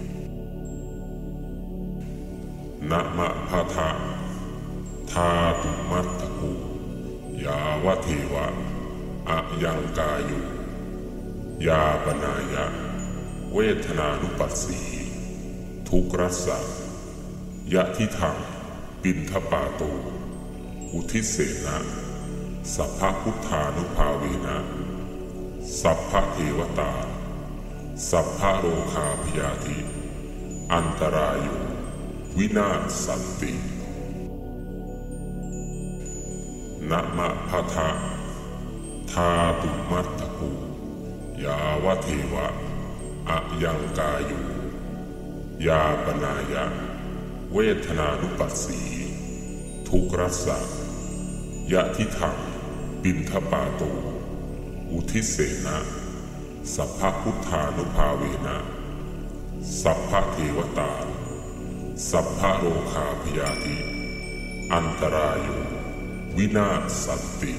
นะมะพะทะทาตุมัตตะกูยาวะเทวะอะยังกายุยาปนายะเวทนานุปัสสีทุกรัสสะยะทิทังปินทปาโตอุทิเสนะสัพพพุทธานุภาเวนะสัพพเทวตาสัพพโรคาพยาธิอันตรายอยู่วินาศสันตินะมะพะทะทาตุมัตตะกูยาวะเทวะอะยังกายุยาปนายะเวทนานุปัสสีทุกรัสสะยะทิทังปินทปาโตอุทิเสนะสัพพพุทธานุภาเวนะสัพพเทวตาสัพพโรคาพยาธิอันตรายอยู่วินาศสันติ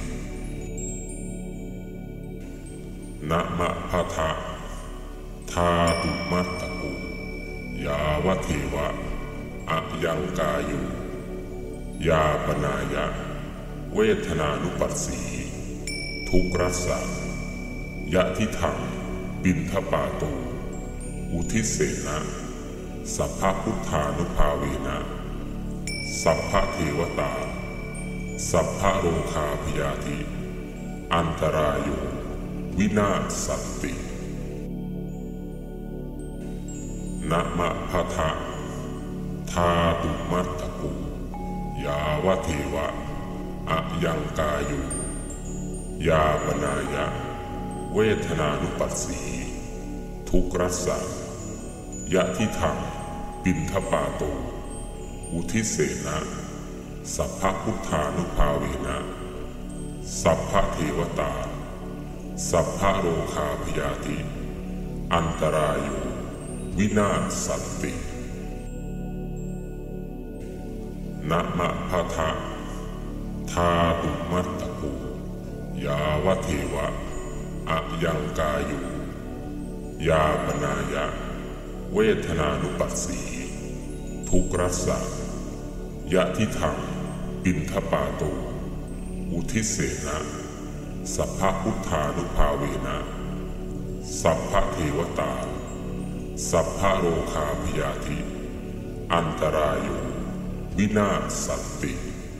นะมะพะทะทาตุมัตตะกูยาวะเทวะอะยังกายุยาปนายะเวทนานุปัสสีทุกรัสสะยะทิทังปินทปาโตอุทิเสนะสัพพพุทธานุภาเวนะสัพพเทวตาสัพพโรคาพยาธิอันตรายอยู่วินาศสันตินะมะพะทะทาตุมัตตะกูยาวะเทวะอะยังกายุยาปนายะเวทนานุปัสสีทุกรัสสะยะทิทังปินทปาโตอุทิเสนะสัพพพุทธานุภาเวนะสัพพเทวตาสัพพโรคาพยาธิอันตรายอยู่วินาศสันตินะมะพะทะทาตุมัตตะกูยาวะเทวะอะยังกายุยาปนายะเวทนานุปัสสีททุกรัสสะยะทิถังปิณฑปาโตอุทิเสนะสัพพพุทธานุภาเวนะสัพพเทวตาสัพพโรคาพยาธิอันตรายโยวินาศสันติ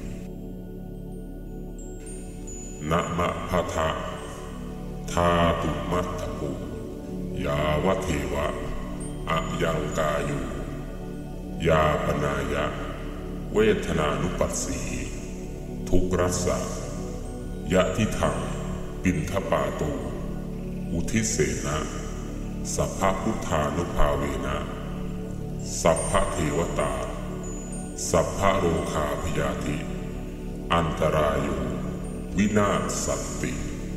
นะมะพะทะทาตุมัตถปุยาวะเทวะอะยังกายุยาปนายะเวทนานุปัสสีทุกรัสสะยะทิถังปิณฑปาโตอุทิเสนะสัพพพุทธานุภาเวนะสัพพเทวตาสัพพโรคาพยาธิอันตรายโยวินาศสันติ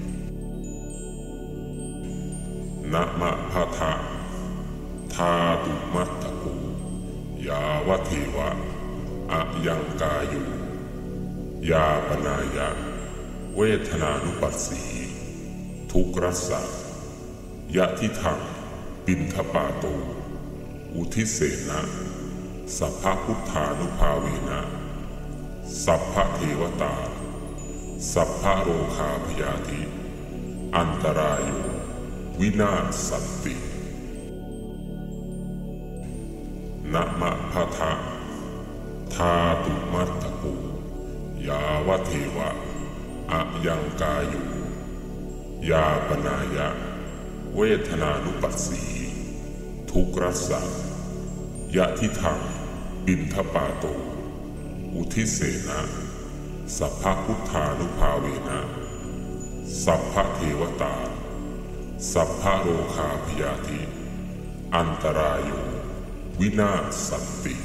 นะมะพะทะทาตุมัตถปุยาวะเทวะอะยังกายุยาปนายะเวทนานุปัสสีทุกรัสสะยะทิถังปิณฑปาโตอุทิเสนะสัพพพุทธานุภาเวนะสัพพเทวตาสัพพโรคาพยาธิอันตรายโยวินาศสันตินะมะพะทะทาตุมัตถปุยาวะเทวะอะยังกายุยาปนายะเวทนานุปัสสีทุกรัสสะยะทิถังปิณฑปาโตอุทิเสนะสัพพพุทธานุภาเวนะสัพพเทวตาสัพพโรคาพยาธิอันตรายโยวินาศสันติ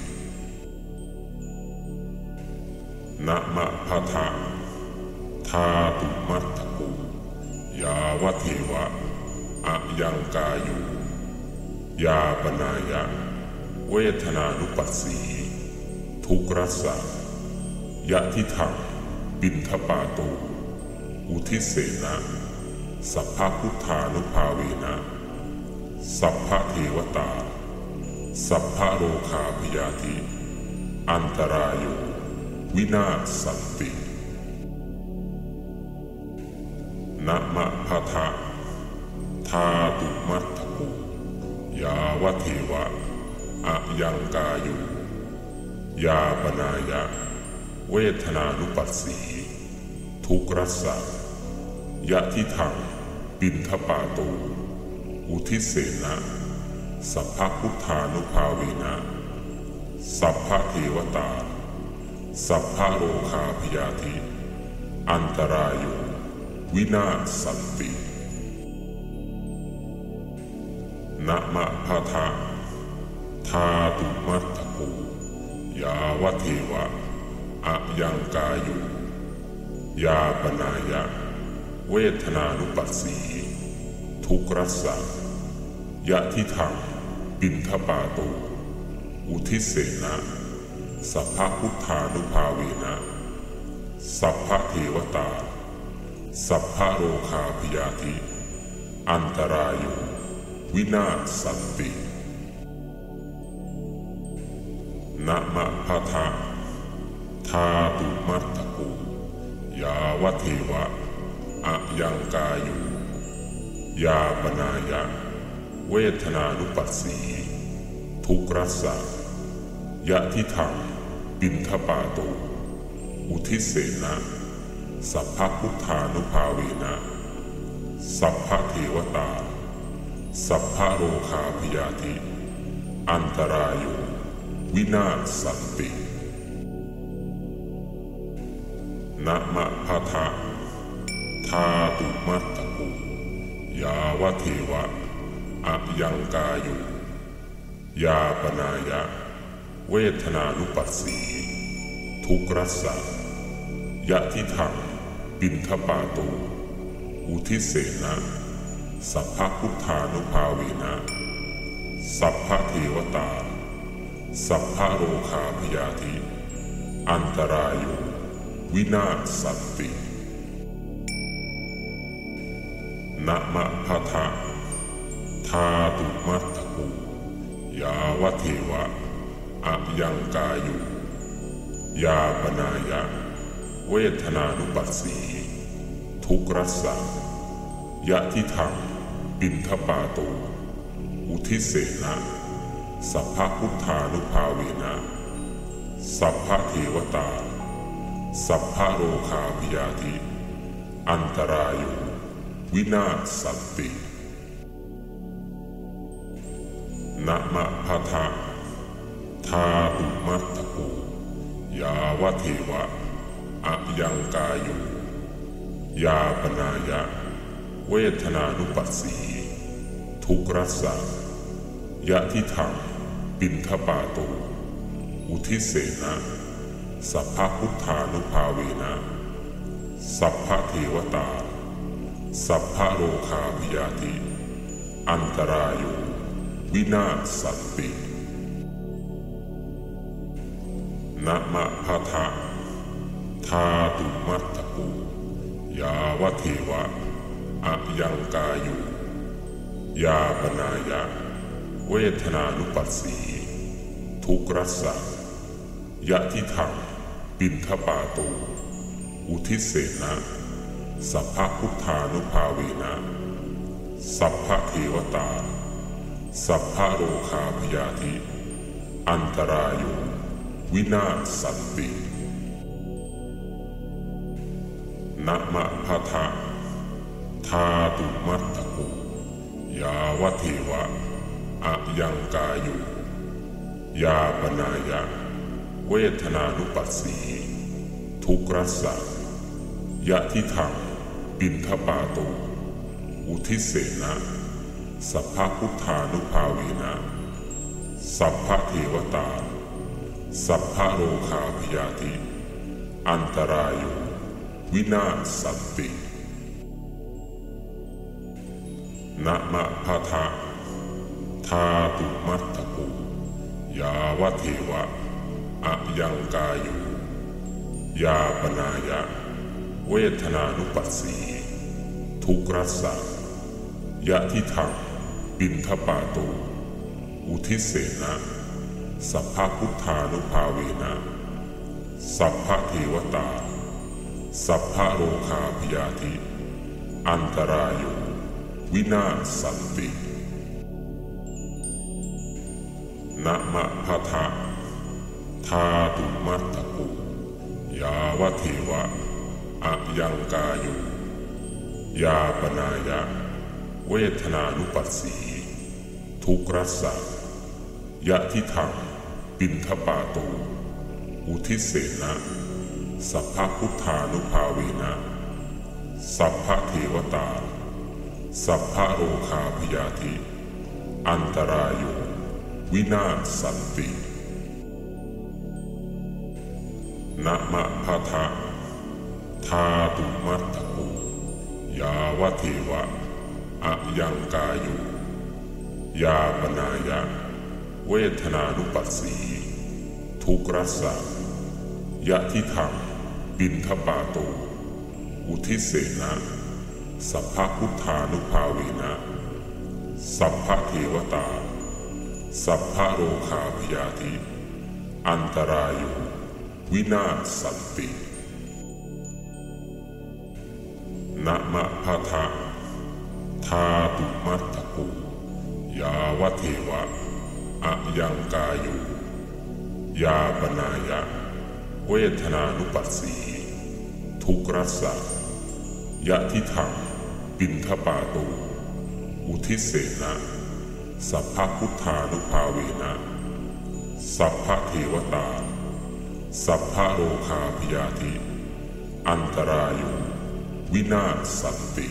นะมะพะทะทาตุมัตถปุยาวะเทวะอะยังกายุยาปนายะเวทนานุปัสสีทุกรัสสะยะทิถังปิณฑปาโตอุทิเสนะสัพพพุทธานุภาเวนะสัพพเทวตาสัพพโรคาพยาธิอันตรายโยวินาศสันตินะมะพะทะทาตุมัตถปุยาวะเทวะอะยังกายุยาปนายะเวทนานุปัสสีทุกรัสสะยะทิถังปิณฑปาโตอุทิเสนะสัพพพุทธานุภาเวนะสัพพเทวตาสัพพโรคาพยาธิอันตรายโยวินาศสันตินะมะพะทะทาตุมัตถปุยาวะเทวะอะยังกายุยาปนายะเวทนานุปัสสีทุกรัสสะยะทิถังปิณฑปาโตอุทิเสนะสัพพพุทธานุภาเวนะสัพพเทวตาสัพพโรคาพยาธิอันตรายโยวินาศสันตินะมะพะทะทาตุมัตถปุยาวะเทวะอะยังกายุยาปนายะเวทนานุปัสสีทุกรัสสะยะทิถังปิณฑปาโตอุทิเสนะสัพพพุทธานุภาเวนะสัพพเทวตาสัพพโรคาพยาธิอันตรายโยวินาศสันตินะมะพะทะทาตุมัตถปุยาวะเทวะอะยังกายุยาปนายะเวทนานุปัสสีทุกรัสสะยะทิถังปิณฑปาโตอุทิเสนะสัพพพุทธานุภาเวนะสัพพเทวตาสัพพโรคาพยาธิอันตรายโยวินาศสันตินะมะพะทะทาตุมัตถปุยาวะเทวะอะยังกายุยาปนายะเวทนานุปัสสีทุกรัสสะยะทิทังปิณฑปาโตอุทิเสนะสัพพพุทธานุภาเวนะสัพพเทวตาสัพพโรคาภิยาธิอันตรายุวินาศสันตินะมะพะทะทาตุมัตตโกยาวะเทวะอะยังกายุยาปนายะเวทนานุปัสสีทุกรัสสะยะทิทังปิณฑปาโตอุทิเสนะสัพพพุทธานุภาเวนะสัพพเทวตาสัพพโรคาภิยาธิอันตรายุวินาศสันตินะมะพะทะทาตุมัตตโกยาวะเทวะอะยังกายุยาปนายะเวทนานุปัสสีทุกรัสสะยะทิทังปิณฑปาโตอุทิเสนะสัพพพุทธานุภาเวนะสัพพเทวตาสัพพโรคาภิยาธิอันตรายุวินาศสันตินะมะพะทะทาตุมัตตโกยาวะเทวะอะยังกายุยาปนายะเวทนานุปัสสีทุกรัสสะยะทิทังปิณฑปาโตอุทิเสนะสัพพพุทธานุภาเวนะสัพพเทวตาสัพพโรคาภิยาธิอันตรายุวินาศสันตินะมะพะทะทาตุมัตตโกยาวะเทวะอะยังกายุยาปนายะเวทนานุปัสสีทุกรัสสะยะทิทังปิณฑปาโตอุทิเสนะสัพพพุทธานุภาเวนะสัพพเทวตาสัพพโรคาภิยาธิอันตรายุวินาศสันตินะมะพะทะทาตุมัตตโกยาวะเทวะอะยังกายุยาปนายะเวทนานุปัสสีทุกรัสสะยะทิทังปิณฑปาโตอุทิเสนะสัพพพุทธานุภาเวนะสัพพเทวตาสัพพโรคาภิยาธิอันตรายุวินาศสันตินะมะพะทะทาตุมัตตโกยาวะเทวะอะยังกายุยาปนายะเวทนานุปัสสีทุกรัสสะยะทิทังปิณฑปาโตอุทิเสนะสัพพพุทธานุภาเวนะสัพพเทวตาสัพพโรคาภิยาธิอันตรายุวินาศสันตินะมะพะทะทาตุมัตตโกยาวะเทวะอะยังกายุยาปนายะเวทนานุปัสสีทุกรัสสะยะทิทังปิณฑปาโตอุทิเสนะสัพพพุทธานุภาเวนะสัพพเทวตาสัพพโรคาภิยาธิอันตรายุวินาศสันติ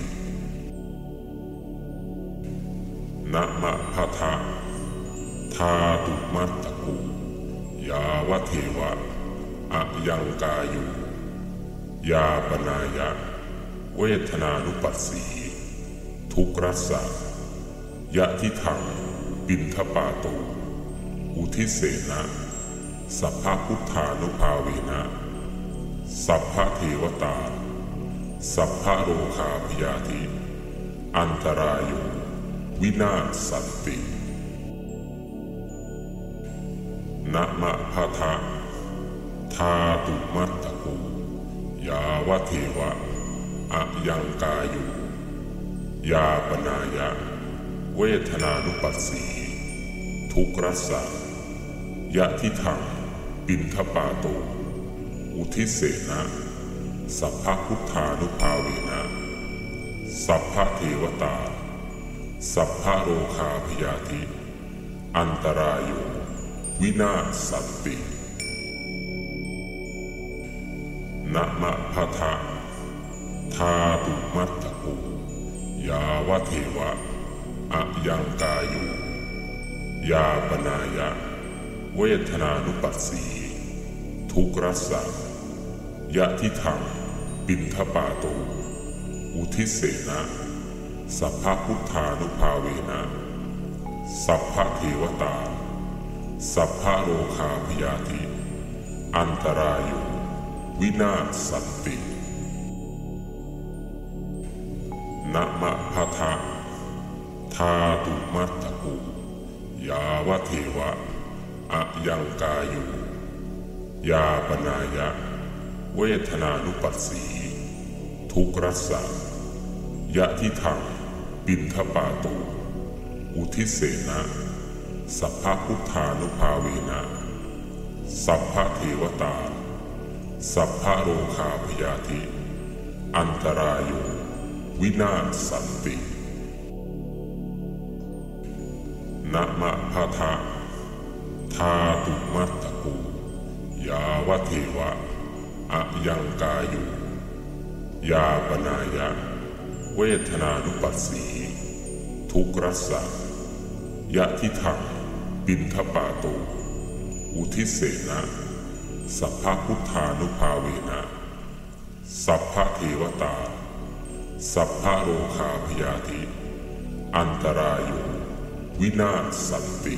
นะมะพะทะทาตุมัตตโกยาวะเทวะอะยังกายุยาปนายะเวทนานุปัสสีทุกรัสสะยะทิทังปิณฑปาโตอุทิเสนะสัพพพุทธานุภาเวนะสัพพเทวตาสัพพโรคาภิยาธิอันตรายุวินาศสันตินะมะพะทะธาตุมัตตะกูยาวะเทวะอะยังกายุยาปนายะเวทนานุปัสสีทุกรัสสะยะทิทังปิณฑปาโตอุทิเสนะสัพพพุทธานุภาเวนะสัพพเทวตาสัพพโรคาพยาธิอันตรายโยวินาศสันตินะมะพะทะธาตุมัตตะกูยาวะเทวะอะยังกายุยาปนายะเวทนานุปัสสีทุกรัสสะยะทิทังปิณฑปาโตอุทิเสนะสัพพพุทธานุภาเวนะสัพพเทวตาสัพพโรคาพยาธิอันตรายโยวินาศสันตินะมะพะทะธาตุมัตตะกูยาวะเทวะอะยังกายุยาปนายะเวทนานุปัสสีทุกรัสสะยะทิทังปิณฑปาโตอุทิเสนะสัพพพุทธานุภาเวนะสัพพเทวตาสัพพโรคาพยาธิอันตรายโยวินาศสันตินะมะพะทะธาตุมัตตะกูยาวะเทวะอะยังกายุยาปนายะเวทนานุปัสสีทุกรัสสะยะทิทังปิณฑปาโตอุทิเสนะสัพพพุทธานุภาเวนะสัพพเทวตาสัพพโรคาพยาธิอันตรายโยวินาศสันติ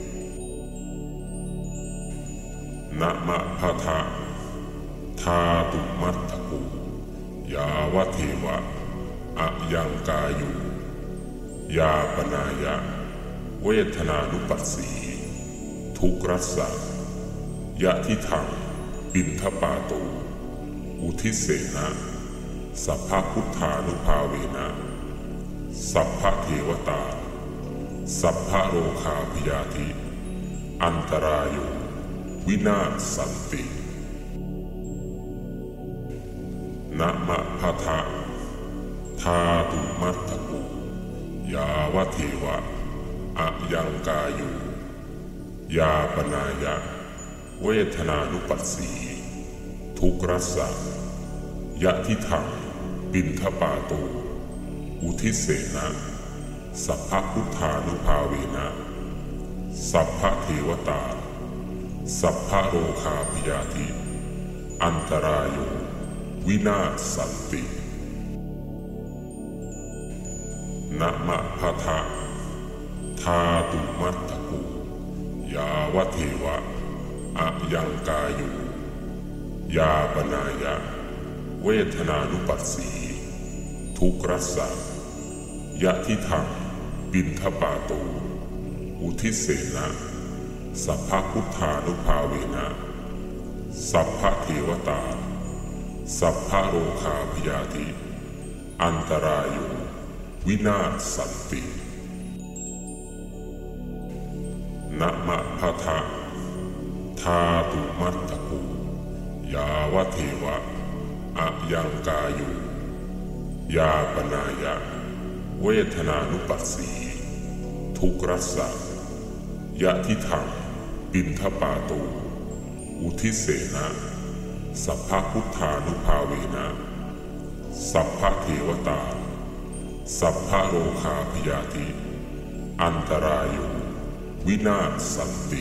นะมะพะทะธาตุมัตตะกูยาวะเทวะอะยังกายุยาปนายะเวทนานุปัสสีทุกรัสสะยะทิทังปิณฑปาโตอุทิเสนะสัพพพุทธานุภาเวนะสัพพเทวตาสัพพโรคาพยาธิอันตรายโยวินาศสันตินะมะพะทะธาตุมัตตะกูยาวะเทวะอะยังกายุยาปนายะเวทนานุปัสสีทุกรัสสะยะทิทังปิณฑปาโตอุทิเสนะสัพพพุทธานุภาเวนะสัพพเทวตาสัพพโรคาพยาธิอันตรายโยวินาศสันตินะมะพะทะธาตุมัตตะกูยาวะเทวะอะยังกายุยาปนายะเวทนานุปัสสีทุกรัสสะยะทิทังปิณฑปาโตอุทิเสนะสัพพพุทธานุภาเวนะสัพพเทวตาสัพพโรคาพยาธิอันตรายโยวินาศสันตินะมะพะทะธาตุมัตตะกูยาวะเทวะอะยังกายุยาปนายะเวทนานุปัสสีทุกรัสสะยะทิทังปิณฑปาโตอุทิเสนะสัพพพุทธานุภาเวนะสัพพเทวตาสัพพโรคาพยาธิอันตรายโยวินาศสันติ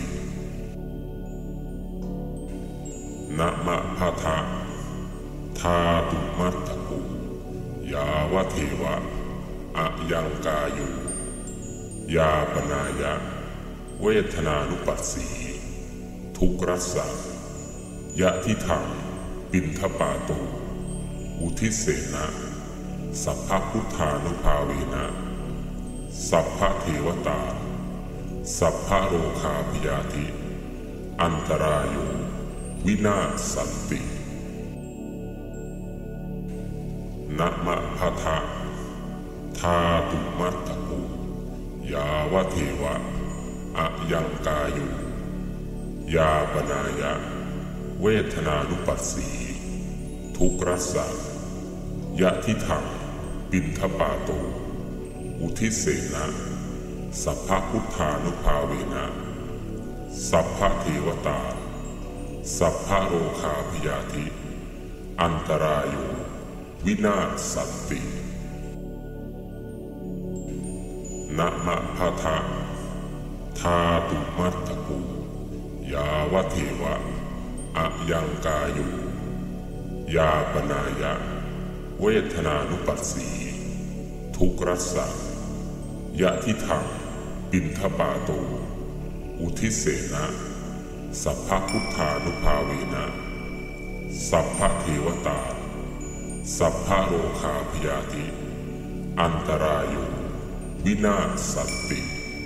นะมะพะทะธาตุมัตตะกูยาวะเทวะอะยังกายุยาปนายะเวทนานุปัสสีทุกรัสสะยะทิทังปิณฑปาโตอุทิเสนะสัพพพุทธานุภาเวนะสัพพเทวตาสัพพโรคาพยาธิอันตรายโยวินาศสันตินะมะพะทะธาตุมัตตโกยาวะเทวะอะยังกายุยาปนายะเวทนานุปัสสีทุกรัสสะยะทิถังปิณฑปาโตอุทิเสนะสัพพพุทธานุภาเวนะสัพพเทวตาสัพพโรคาพยาธิอันตรายโยวินาศสันตินะมะพะทะธาตุมัตตโกยาวะเทวะอะยังกายุยาปนายะเวทนานุปัสสีทุกรัสสะยะทิถังปิณฑปาโตอุทิเสนะสัพพพุทธานุภาเวนะสัพพเทวตาสัพพโรคาพยาธิอันตรายโยวินาศสันติ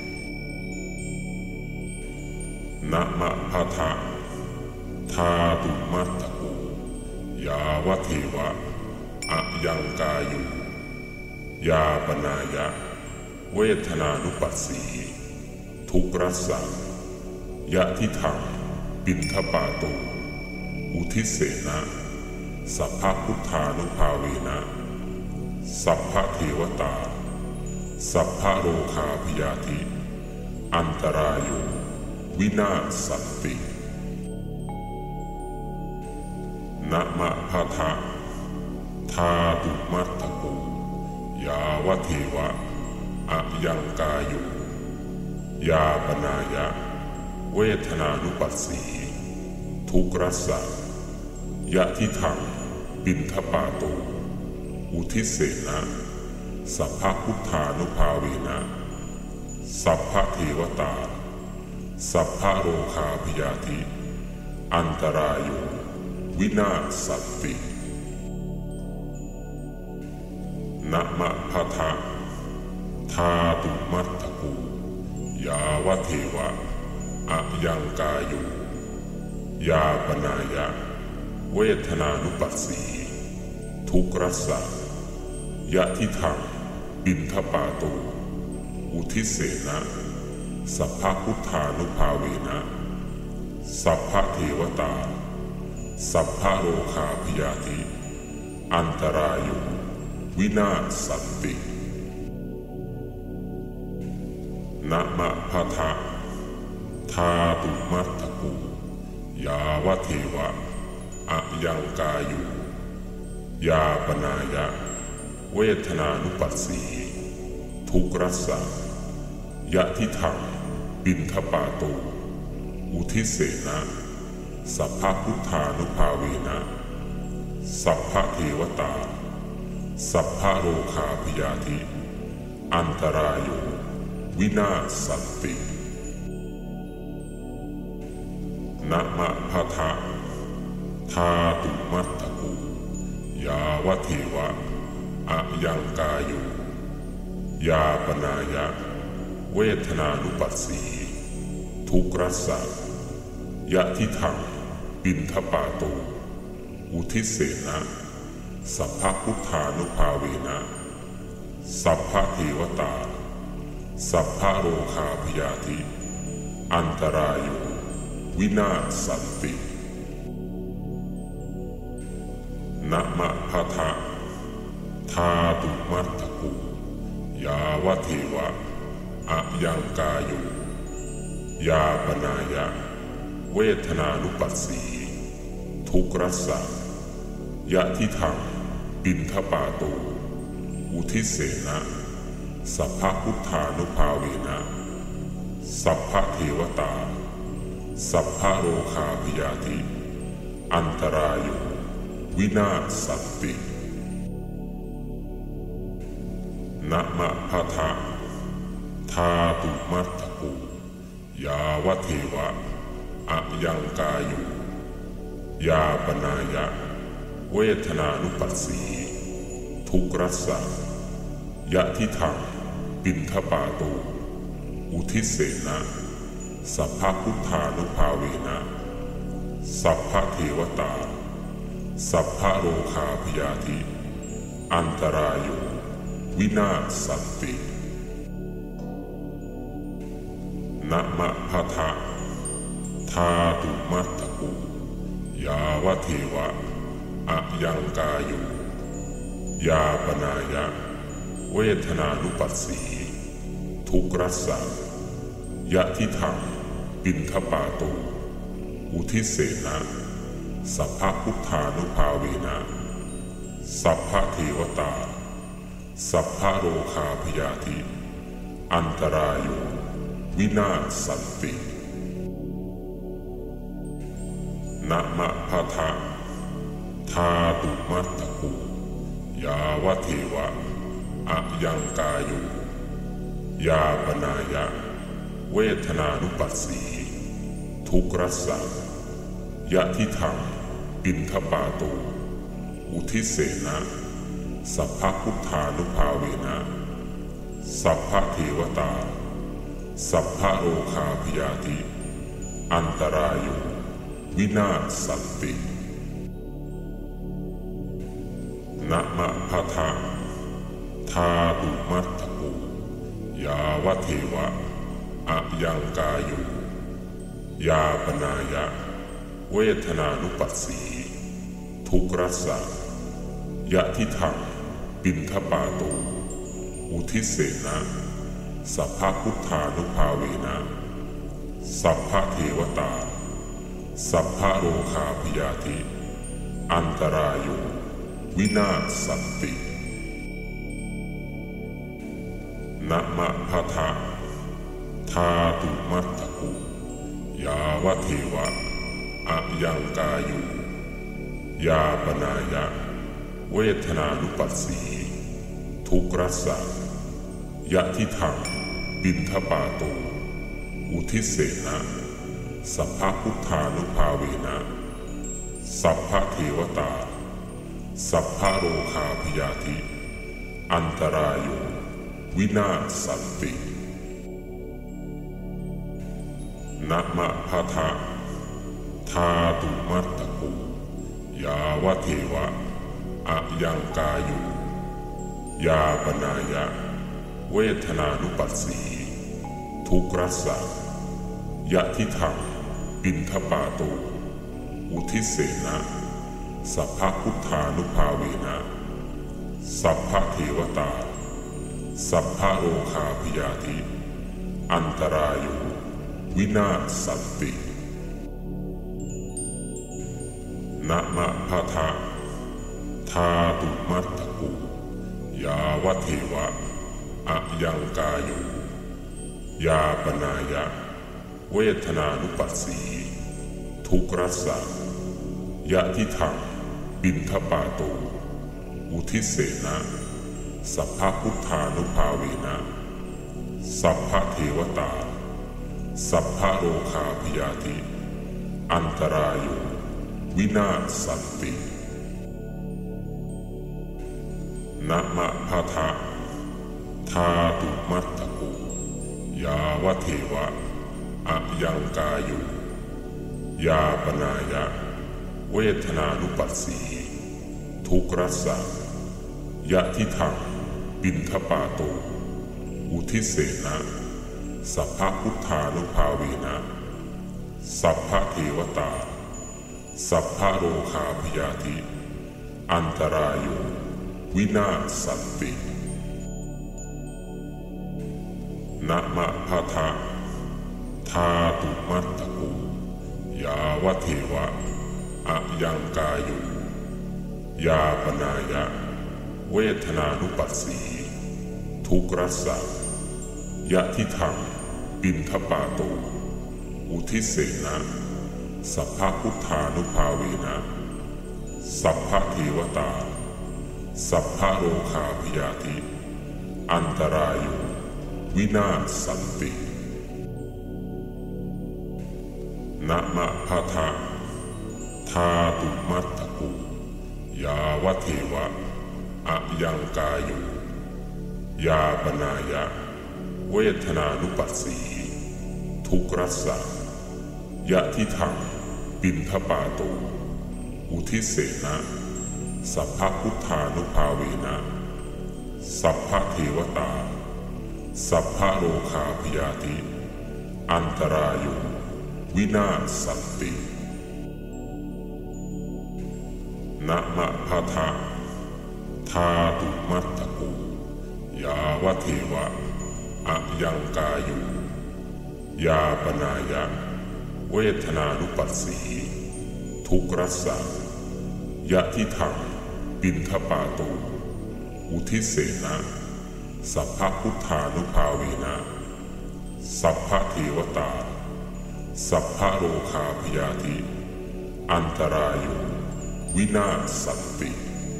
นะมะพะทะธาตุมัตตโกยาวะเทวะอะยังกายุยาปนายะเวทนานุปัสสีทุกรัสสะยะทิถังปิณฑปาโตอุทิเสนะสัพพพุทธานุภาเวนะสัพพเทวตาสัพพโรคาพยาธิอันตรายโยวินาศสันตินะมะพะทะธาตุมัตตโกยาวะเทวะอะยังกายุยาปนายะเวทนานุปัสสีทุกรัสสะยะทิถังปิณฑปาโตอุทิเสนะสัพพพุทธานุภาเวนะสัพพเทวตาสัพพโรคาพยาธิอันตรายโยวินาศสันตินะมะพะทะธาตุมัตตโกยาวะเทวะอะยังกายุยาปนายะเวทนานุปัสสีทุกรัสสะยะทิถังปิณฑปาโตอุทิเสนะสัพพพุทธานุภาเวนะสัพพเทวตาสัพพโรคาพยาธิอันตรายโยวินาศสันตินะมะพะทะธาตุมัตตโกยาวะเทวะอะยังกายุยาปนายะเวทนานุปัสสีทุกรัสสะยะทิถังปิณฑปาโตอุทิเสนะสัพพพุทธานุภาเวนะสัพพเทวตาสัพพโรคาพยาธิอันตรายโยวินาศสันตินะมะพะทะธาตุมัตตโกยาวะเทวะอะยังกายุยาปนายะเวทนานุปัสสีทุกรัสสะยะทิถังปิณฑปาโตอุทิเสนะสัพพพุทธานุภาเวนะสัพพเทวตาสัพพโรคาพยาธิอันตรายโยวินาศสันตินะมะพะทะธาตุมัตตโกยาวะเทวะอะยังกายุยาปนายะเวทนานุปัสสีทุกรัสสะยะทิถังปิณฑปาโตอุทิเสนะสัพพพุทธานุภาเวนะสัพพเทวตาสัพพโรคาพยาธิอันตรายโยวินาศสันตินะมะพะทะธาตุมัตตโกยาวะเทวะอะยังกายุยาปนายะเวทนานุปัสสีทุกรัสสะยะทิถังปิณฑปาโตอุทิเสนะสัพพพุทธานุภาเวนะสัพพเทวตาสัพพโรคาพยาธิอันตรายโยวินาศสันตินะมะพะทะทาตุมัตตะกุยาวะเทวะอะยังกายุยาปนายะเวทนานุปัสสีทุกรัสสะยะทิทังปิณฑปาโตอุทิเสนะสัพพพุทธานุภาเวนะสัพพเทวตาสัพพโรคาพยาธิอันตรายโยวินาศสันตินะมะพะทะทาตุมัตตะกุยาวะเทวะอะยังกายุยาปนายะเวทนานุปัสสีทุกรัสสะยะทิทังปิณฑปาโตอุทิเสนะสัพพพุทธานุภาเวนะสัพพเทวตาสัพพโรคาพยาธิอันตรายโยวินาศสันตินะมะพะทะทาตุมัตตะกุยาวะเทวะอะยังกายุยาปนายะเวทนานุปัสสีทุกรัสสะยะทิทังปิณฑปาโตอุทิเสนะสัพพพุทธานุภาเวนะสัพพเทวตาสัพพโรคาพยาธิอันตรายโยวินาศสันตินะมะพะทะทาตุมัตตะกุยาวะเทวะอะยังกายุยาปนายะเวทนานุปัสสีทุกรัสสะยะทิทังปิณฑปาโตอุทิเสนะสัพพพุทธานุภาเวนะสัพพเทวตาสัพพโรคาพยาธิอันตรายโยวินาศสันตินะมะพะทะทาตุมัตตะกุยาวะเทวะอะยังกายุยาปนายะเวทนานุปัสสีทุกรัสสะยะทิทังปิณฑปาโตอุทิเสนะสัพพพุทธานุภาเวนะสัพพเทวตาสัพพโรคาพยาธิอันตรายโยวินาศสันตินะมะพะทะทาตุมัตตะกุยาวะเทวะอะยังกายุยาปนายะเวทนานุปัสสีทุกรัสสะยะทิทังปิณฑปาโตอุทิเสนะสัพพพุทธานุภาเวนะสัพพเทวตาสัพพโรคาพยาธิอันตรายโยวินาศสันตินะมะพะทะทาตุมัตตะกุยาวะเทวะอะยังกายุยาปนายะเวทนานุปัสสีทุกรัสสะยะทิทังปิณฑปาโตอุทิเสนะสัพพพุทธานุภาเวนะสัพพเทวตาสัพพโรคาพยาธิอันตรายโยวินาศสันตินะมะพะทะทาตุมัตตะกุยาวะเทวะอะยังกายุยาปนายะเวทนานุปัสสีทุกรัสสะยะทิทังปิณฑปาโตอุทิเสนะสัพพพุทธานุภาเวนะสัพพเทวตาสัพพโรคาพยาธิอันตรายโยวินาศสันตินะมะพะทะทาตุมัตตะกุยาวะเทวะอะยังกายุยาปนายะเวทนานุปัสสีทุกรัสสะยะทิทังบิณฑปาโตอุทิเสนะสัพพพุทธานุภาเวนะสัพพเทวตาสัพพโรคาพยาธิอันตรายโยวินาศสันตินะมะพะทะธาตุมัตตโกยาวะเทวะอะยังกายุยาปนายะเวทนานุปัสสีทุกรัสสะยะทิทังบิณฑปาโตอุทิเสนะสัพพพุทธานุภาเวนะสัพพเทวตาสัพพโรคาพยาธิอันตรายโยวินาศสันติ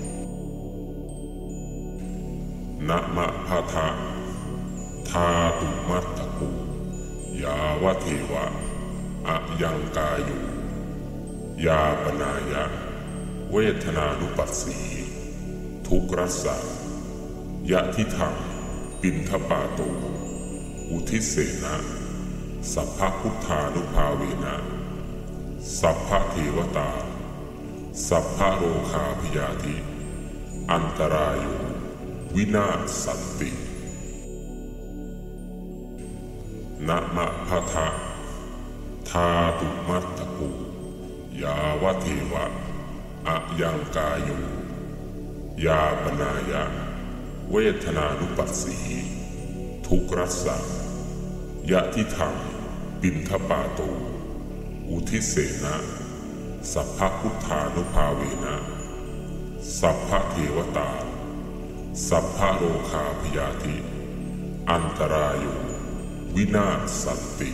นะมะพะทะธาตุมัตตโกยาวะเทวะอะยังกายุยาปนายะเวทนานุปัสสีทุกรัสสะยะทิทังบิณฑปาโตอุทิเสนะสัพพพุทธานุภาเวนะสัพพเทวตาสัพพโรคาพยาธิอันตรายโยวินาศสันตินะมะพะทะธาตุมัตตโกยาวะเทวะอะยังกายุยาปนายะเวทนานุปัสสีทุกรัสสะยะทิทังบิณฑปาโตอุทิเสนะสัพพพุทธานุภาเวนะสัพพเทวตาสัพพโรคาพยาธิอันตรายโยวินาศสันติ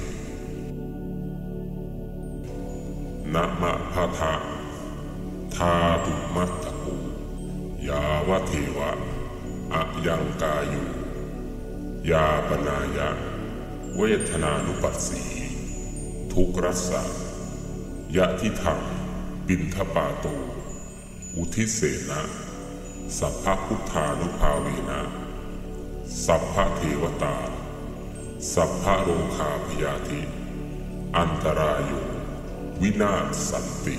นะมะพะทะธาตุมัตตโกยาวะเทวะอะยังกายุยาปนายะเวทนานุปัสสีทุกรัสสะยะทิทังบิณฑปาโตอุทิเสนะสัพพพุทธานุภาเวนะสัพพเทวตาสัพพโรคาพยาธิอันตรายโยวินาศสันติ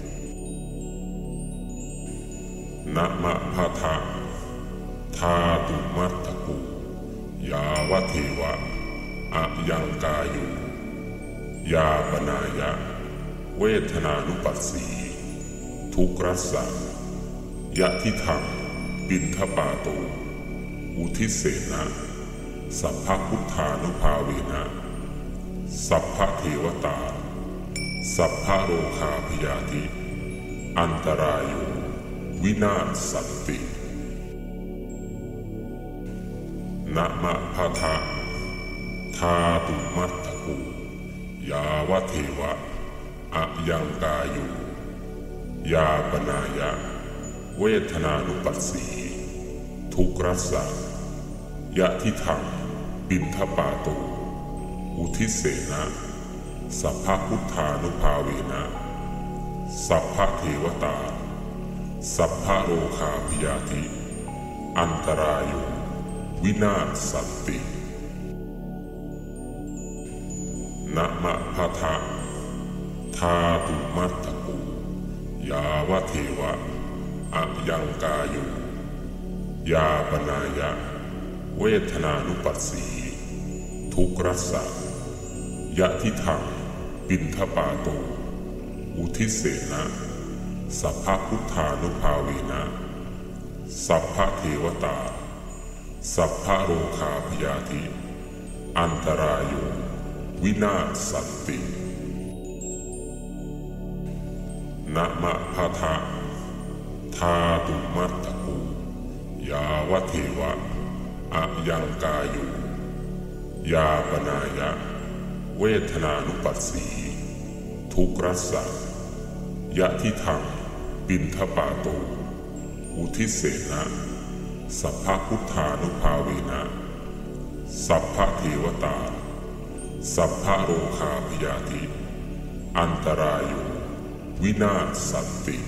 นะมะพะทะธาตุมัตตโกยาวะเทวะอะยังกายุยาปนายะเวทนานุปัสสีทุกรัสสะยะทิทังบิณฑปาโตอุทิเสนะสัพพพุทธานุภาเวนะสัพพเทวตาสัพพโรคาพยาธิอันตรายโยวินาศสันตินะมะพะทะธาตุมัตตโกยาวะเทวะอะยังกายุยาปนายะเวทนานุปัสสีทุกรัสสะยะทิทังบิณฑปาโตอุทิเสนะสัพพพุทธานุภาเวนะสัพพเทวตาสัพพโรคาพยาธิอันตรายโยวินาศสันตินะมะพะทะธาตุมัตตโกยาวะเทวะอะยังกายุยาปนายะเวทนานุปัสสีทุกรัสสะยะทิทังบิณฑปาโตอุทิเสนะสัพพพุทธานุภาเวนะสัพพเทวตาสัพพโรคาพยาธิอันตรายโยวินาศสันตินะมะพะทะธาตุมัตตโกยาวะเทวะอะยังกายุยาปนายะเวทนานุปัสสีทุกรัสสะยะทิทังบิณฑปาโตอุทิเสนะสัพพพุทธานุภาเวนะสัพพเทวตาสัพพโรคาพยาธิอันตรายโยวินาศสันติ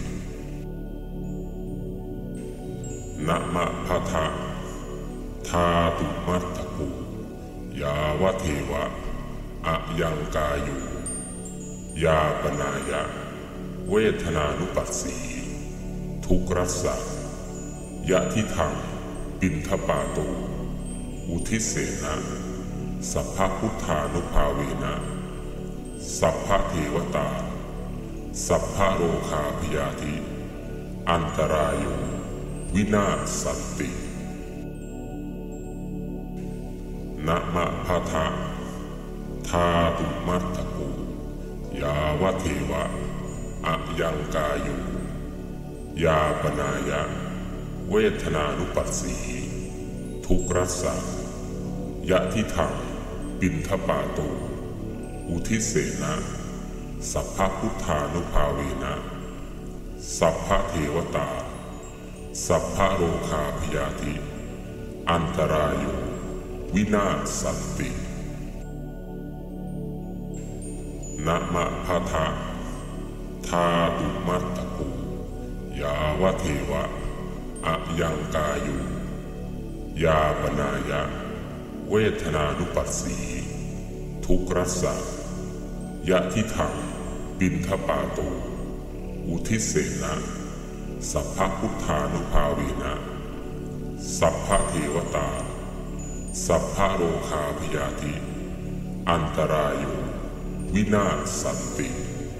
นะมะพะทะธาตุมัตตโกยาวะเทวะออะยังกายุยาปนายะเวทนานุปัสสีทุกรัสสะยะทิทังปิณฑปาโตอุทิเสนะสัพพพุทธานุภาเวนะสัพพเทวตาสัพพโรคาพยาธิอันตรายโยวินาศสันตินะมะพะทะธาตุมัตตโกยาวะเทวะอะยังกายุยาปนายะเวทนานุปัสสีทุกรัสสะยะทิทังปิณฑปาโตอุทิเสนะสัพพพุทธานุภาเวนะสัพพเทวตาสัพพโรคาพยาธิอันตรายโยวินาศสันตินะมะพะทะธาตุมัตตโกยาวะเทวะอะยังกายุยาปนายะเวทนานุปัสสีทุกรัสสะยะทิทังปิณฑปาโตอุทิเสนะสัพพพุทธานุภาเวนะสัพพเทวตาสัพพโรคาพยาธิอันตรายโยวินาศสันติ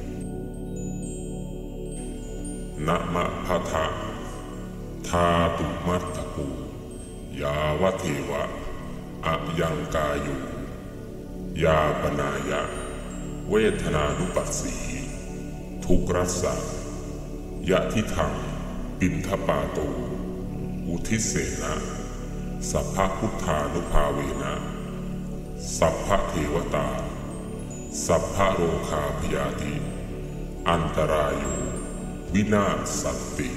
นะมะพะทะธาตุมัตตโกยาวะเทวะอะยังกายุยาปนายะเวทนานุปัสสีทุกรัสสะยะทิทังปิณฑปาโตอุทิเสนะสัพพพุทธานุภาเวนะสัพพเทวตาสัพพโรคาพยาธิอันตรายโยวินาศสันติ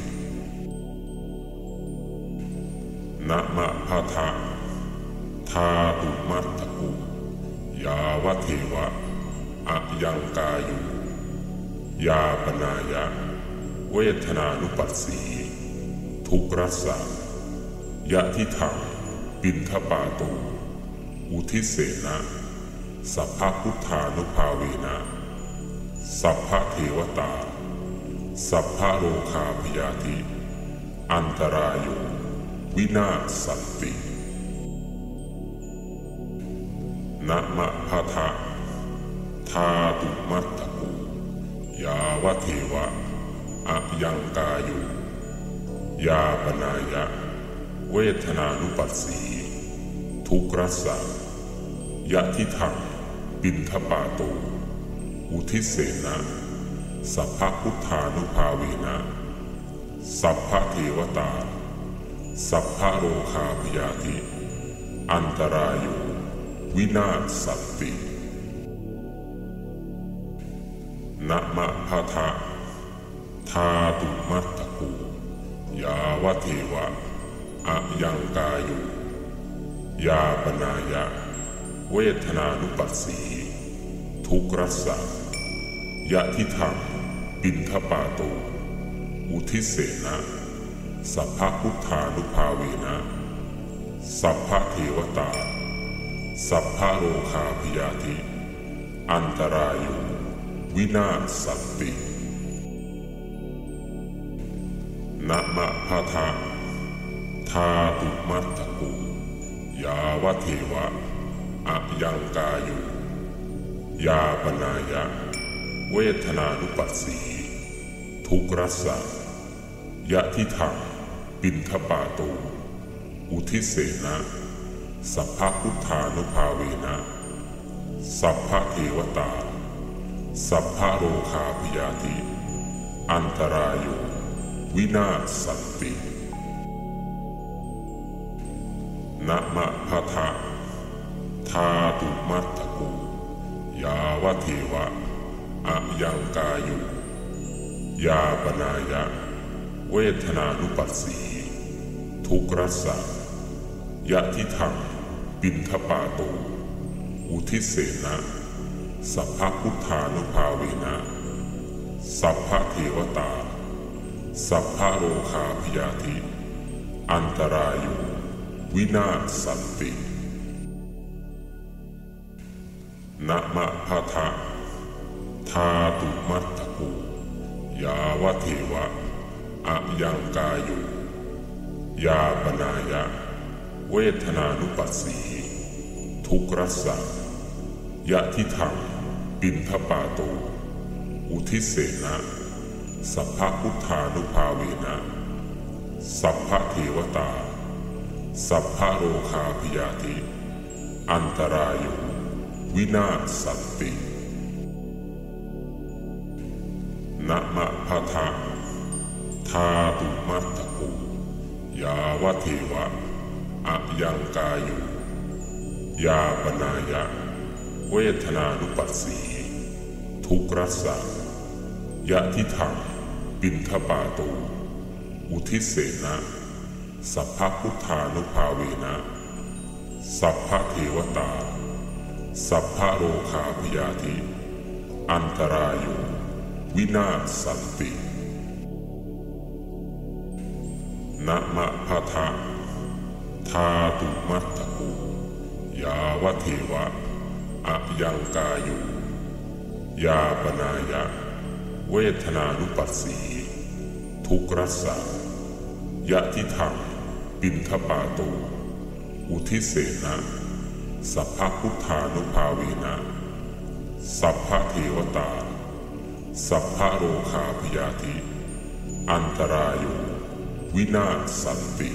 นะมะพะทะธาตุมัตตโกยาวะเทวะอะยังกายุยาปนายะเวทนานุปัสสีทุกรัสสะยะทิทังปิณฑปาโตอุทิเสนะสัพพพุทธานุภาเวนะสัพพเทวตาสัพพโรคาพยาธิอันตรายโยวินาศสันตินะมะพะทะธาตุมัตตโกยาวะเทวะอะยังกายุยาปนายะเวทนานุปัสสีทุกรัสสะยะทิทังปิณฑปาโตอุทิเสนะสัพพพุทธานุภาเวนะสัพพเทวตาสัพพโรคาพยาธิอันตรายโยวินาศสันตินะมะพะทะธาตุมัตตโกยาวะเทวะอะยังกายุยาปนายะเวทนานุปัสสีทุกรัสสะยะทิทังปิณฑปาโตอุทิเสนะสัพพพุทธานุภาเวนะสัพพเทวตาสัพพโรคาพยาธิอันตรายโยวินาศสันตินะมะพะทะธาตุมัตตโกยาวะเทวะอะยังกายุยาปนายะเวทนานุปัสสีทุกรัสสะยะทิทังปิณฑปาโตอุทิเสนะสัพพพุทธานุภาเวนะสัพพเทวตาสัพพโรคาพยาธิอันตรายโยวินาศสันตินะมะพะทะธาตุมัตตโกยาวะเทวะอะยังกายุยาปนายะเวทนานุปัสสีทุกรัสสะยะทิทังปิณฑปาโตอุทิเสนะสัพพพุทธานุภาเวนะสัพพเทวตาสัพพโรคาพยาธิอันตรายโยวินาศสันตินะมะพะทะธาตุมัตตะกูยาวะเทวะอะยังกายุยาปนายะเวทนานุปัสสีทุกรัสสะยะทิถังปิณฑปาโตอุทิเสนะสัพพพุทธานุภาเวนะสัพพเทวตาสัพพโรคาพยาธิอันตรายโยวินาศสันตินะมะพะทะธาตุมัตตะกูยาวะเทวะอะยังกายุยาปนายะเวทนานุปัสสีทุกรัสสะยะทิถังปิณฑปาโตอุทิเสนะสัพพพุทธานุภาเวนะสัพพเทวตาสัพพโรคาพยาธิอันตรายโยวินาศสันตินะมะพะทะธาตุมัตตะกูยาวะเทวะอะยังกายุยาปนายะเวทนานุปัสสีทุกรัสสะยะทิถังปิณฑปาโตอุทิเสนะสัพพพุทธานุภาเวนะสัพพเทวตาสัพพโรคาพยาธิอันตรายโยวินาศสันติ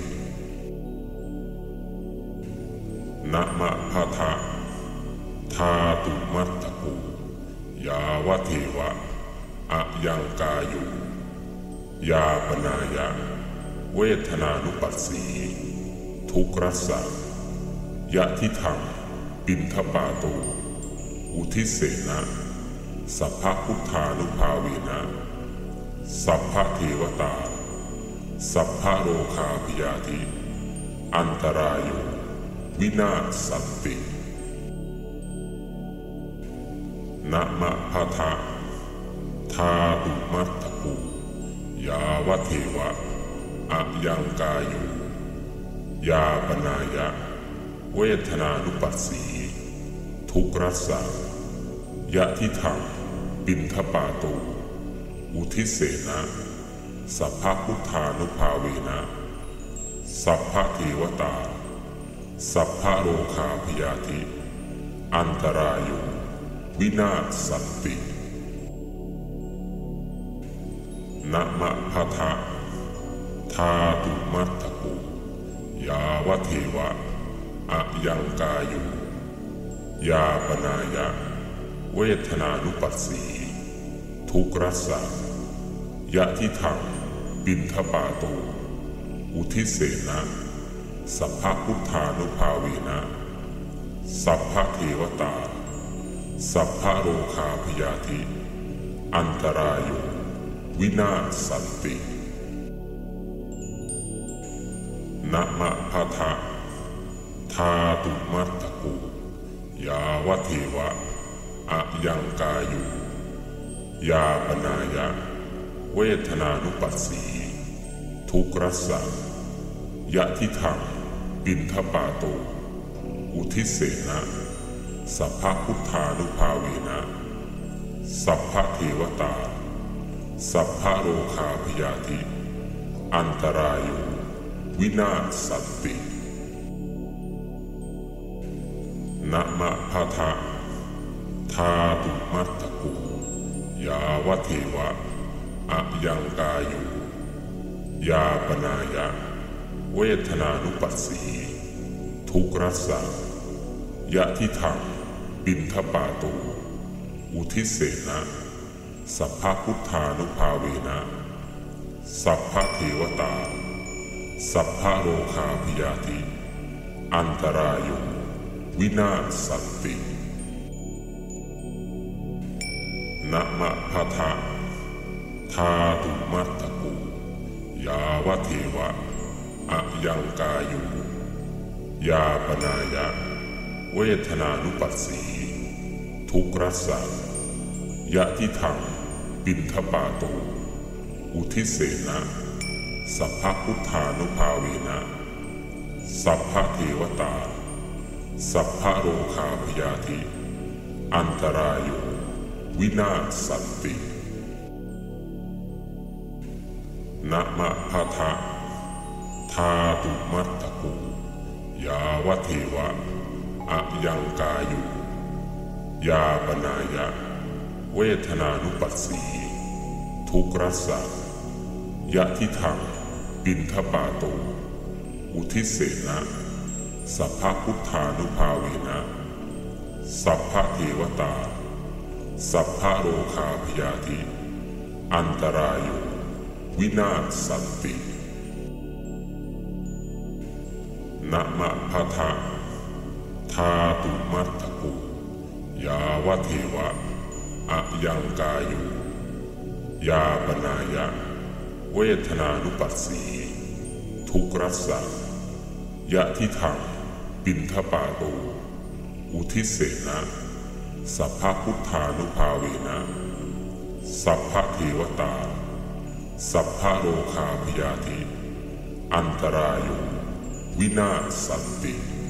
นะมะพะทะธาตุมัตตะกูยาวะเทวะอะยังกายุยาปนายะเวทนานุปัสสีทุกรัสสะยะทิถังปิณฑปาโตอุทิเสนะสัพพพุทธานุภาเวนะสัพพเทวตาสัพพโรคาพยาธิอันตรายโยวินาศสันตินะมะพะทะธาตุมัตตะกูยาวะเทวะอะยังกายุยาปนายะเวทนานุปัสสีทุกรัสสะยะทิถังปิณฑปาโตอุทิเสนะสัพพพุทธานุภาเวนะสัพพเทวตาสัพพโรคาพยาธิอันตรายโยวินาศสันตินะมะพะทะธาตุมัตตะกูยาวะเทวะอะยังกายุยาปนายะเวทนานุปัสสีทุกรัสสะยะทิถังปิณฑปาโตอุทิเสนะสัพพพุทธานุภาเวนะสัพพเทวตาสัพพโรคาพยาธิอันตรายโยวินาศสันตินะมะพะทะธาตุมัตตะกูยาวะเทวะอะยังกายุยาปนายะเวทนานุปัสสีทุกรัสสะยะทิถังปิณฑปาโตอุทิเสนะสัพพพุทธานุภาเวนะสัพพเทวตาสัพพโรคาพยาธิอันตรายโยวินาศสันตินะมะพะทะธาตุมัตตะกูยาวะเทวะอะยังกายุยาปนายะเวทนานุปัสสีทุกรัสสะยะทิถังปิณฑปาโตอุทิเสนะสัพพพุทธานุภาเวนะสัพพเทวตาสัพพโรคาพยาธิอันตรายโยวินาศสันตินะมะพะทะธาตุมัตตะกูยาวะเทวะอะยังกายุยาปนายะเวทนานุปัสสีทุกรัสสะยะทิถังปิณฑปาโตอุทิเสนะสัพพพุทธานุภาเวนะสัพพเทวตาสัพพโรคาพยาธิอันตรายโยวินาศสันตินะมะพะทะธาตุมัตตะกูยาวเทวะอะยังกายุยาปนายะเวทนานุปัสสีทุกรัสสะยะทิทังบิณฑปาโตอุทิเสนะสัพพพุทธานุภาเวนะสัพพเทวตาสัพพโรคาพยาธิอันตรายโยวินาศสันตินะมะพะทะธาตุมัตตะกูยาวเทวะอะยังกายุยาปนายะเวทนานุปัสสีทุกรัสสะยะทิทังบิณฑปาโตอุทิเสนะสัพพพุทธานุภาเวนะสัพพเทวตาสัพพโรคาพยาธิอันตรายโยวินาศสันติ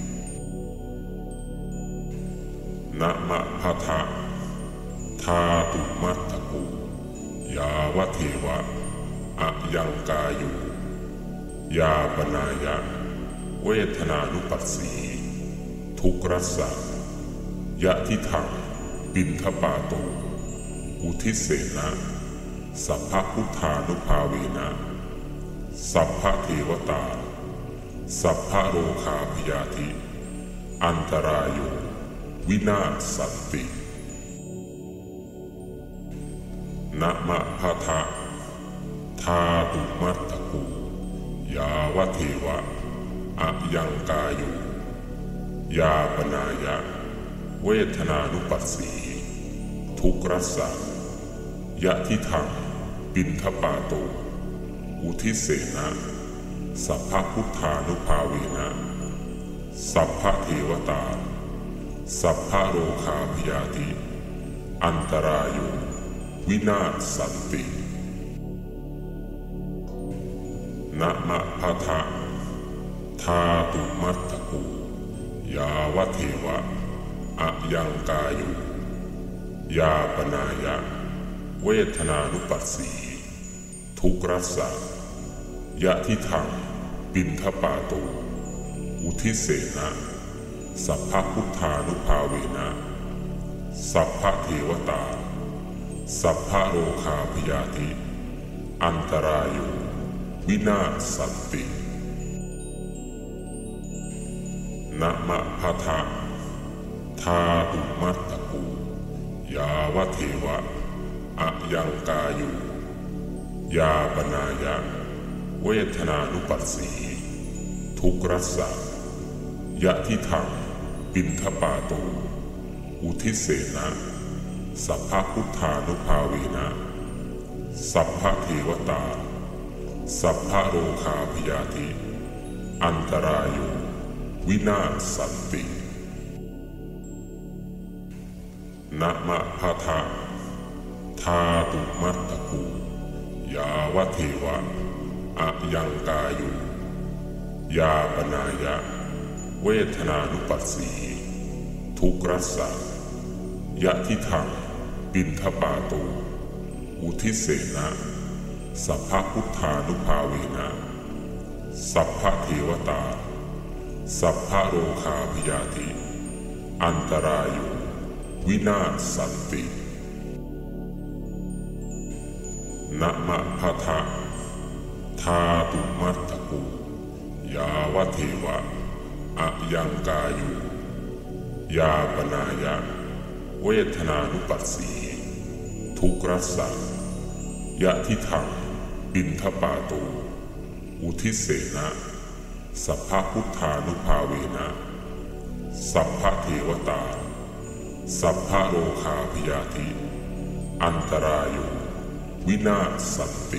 นะมะพะทะธาตุมัตตะกูยาวเทวะอะยังกายุยาปนายะเวทนานุปัสสีทุกรัสสะยะทิทังบิณฑปาโตอุทิเสนะสัพพพุทธานุภาเวนะสัพพเทวตาสัพพโรคาพยาธิอันตรายโยวินาศสันตินะมะพะทะธาตุมัตตะกูยาวเทวะอะยังกายุยาปนายะเวทนานุปัสสีทุกรัสสะยะทิทังบิณฑปาโตอุทิเสนะสัพพพุทธานุภาเวนะสัพพเทวตาสัพพโรคาพยาธิอันตรายโยวินาศสันตินะมะพะทะธาตุมัตตะกูยาวเทวะอะยังกายุยาปนายะเวทนานุปัสสีทุกรัสสะยะทิทังบิณฑปาโตอุทิเสนะสัพพพุทธานุภาเวนะสัพพเทวตาสัพพโรคาพยาธิอันตรายโยวินาศสันตินะมะพะทะธาตุมัตตะกูยาวเทวะอะยังกายุยาปนายะเวทนานุปัสสีทุกรัสสะยะทิทังบิณฑปาโตอุทิเสนะสัพพพุทธานุภาเวนะสัพพเทวตาสัพพโรคาพยาธิอันตรายโยวินาศสันตินะมะพะทะธาตุมัตตะกูยาวเทวะอะยังกายุยาปนายะเวทนานุปัสสีทุกรัสสะยะทิทังบิณฑปาโตอุทิเสนะสัพพพุทธานุภาเวนะสัพพเทวตาสัพพโรคาพยาธิอันตรายโยวินาศสันตินะมะพะทะธาตุมัตตะกูยาวเทวะอะยังกายุยาปนายะเวทนานุปัสสีทุกรัสสะยะทิทังบิณฑปาโตอุทิเสนะสัพพพุทธานุภาเวนะสัพพเทวตาสัพพโรคาพยาธิอันตรายโยวินาศสันติ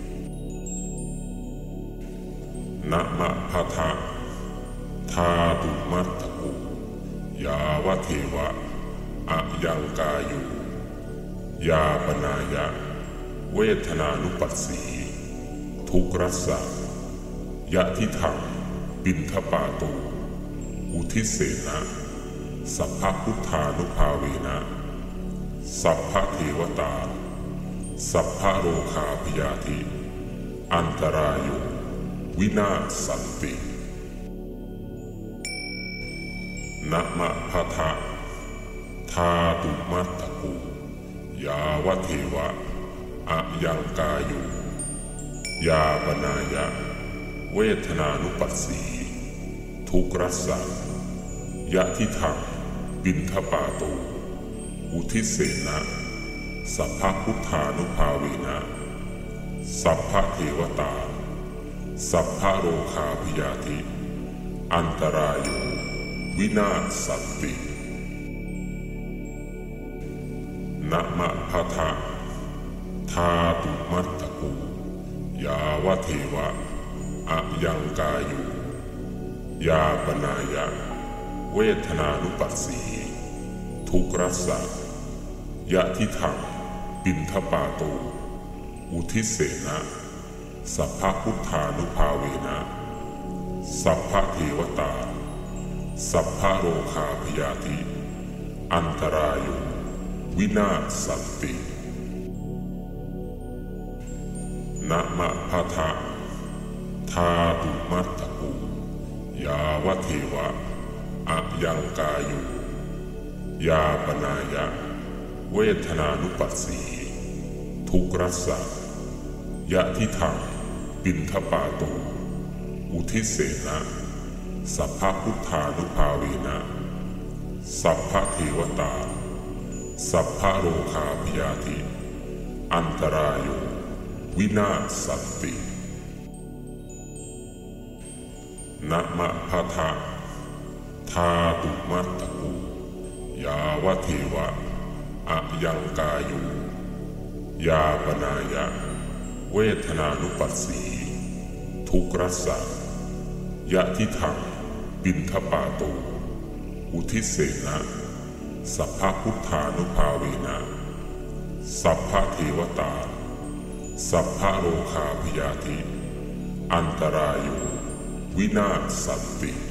นะมะพะทะธาตุมัตตะกูยาวเทวะอะยังกายุยาปนายะเวทนานุปัสสีทุกรัสสะยะทิทังบิณฑปาโตอุทิเสนะสัพพพุทธานุภาเวนะสัพพเทวตาสัพพโรคาพยาธิอันตรายโยวินาศสันตินะมะพะทะทาตุมัตตะกูยาวะเทวะอะยังกายุยาปนายะเวทนานุปัสสีทุกรัสสะยะทิทังบิณฑปาโตอุทิเสนะสัพพพุทธานุภาเวนะสัพพเทวตาสัพพโรคาพยาธิอันตรายโยวินาศสันตินะมะพะทะทาตุมัตตะกูยาวะเทวะอะยังกายุยาปนายะเวทนานุปัสสีทุกรัสสะยะทิทังบิณฑปาโตอุทิเสนะสัพพพุทธานุภาเวนะสัพพเทวตาสัพพโรคาพยาธิอันตรายโยวินาศสันตินะมะพะทะทาตุมัตตะกูยาวะเทวะอะยังกายุยาปนายะเวทนานุปัสสีทุกรัสสะยะทิทังบิณฑปาโตอุทิเสนะสัพพพุทธานุภาเวนะสัพพเทวตาสัพพโรคาพยาธิอันตรายโยวินาศสันตินะมะพะทะทาตุมัตตะกูยาวะเทวะอะยังกายุยาปนายะเวทนานุปัสสีทุกรัสสะยะทิทังบิณฑปาโตอุทิเสนะสัพพพุทธานุภาเวนะสัพพเทวตาสัพพโรคาพยาธิอันตรายโยวินาศสันติ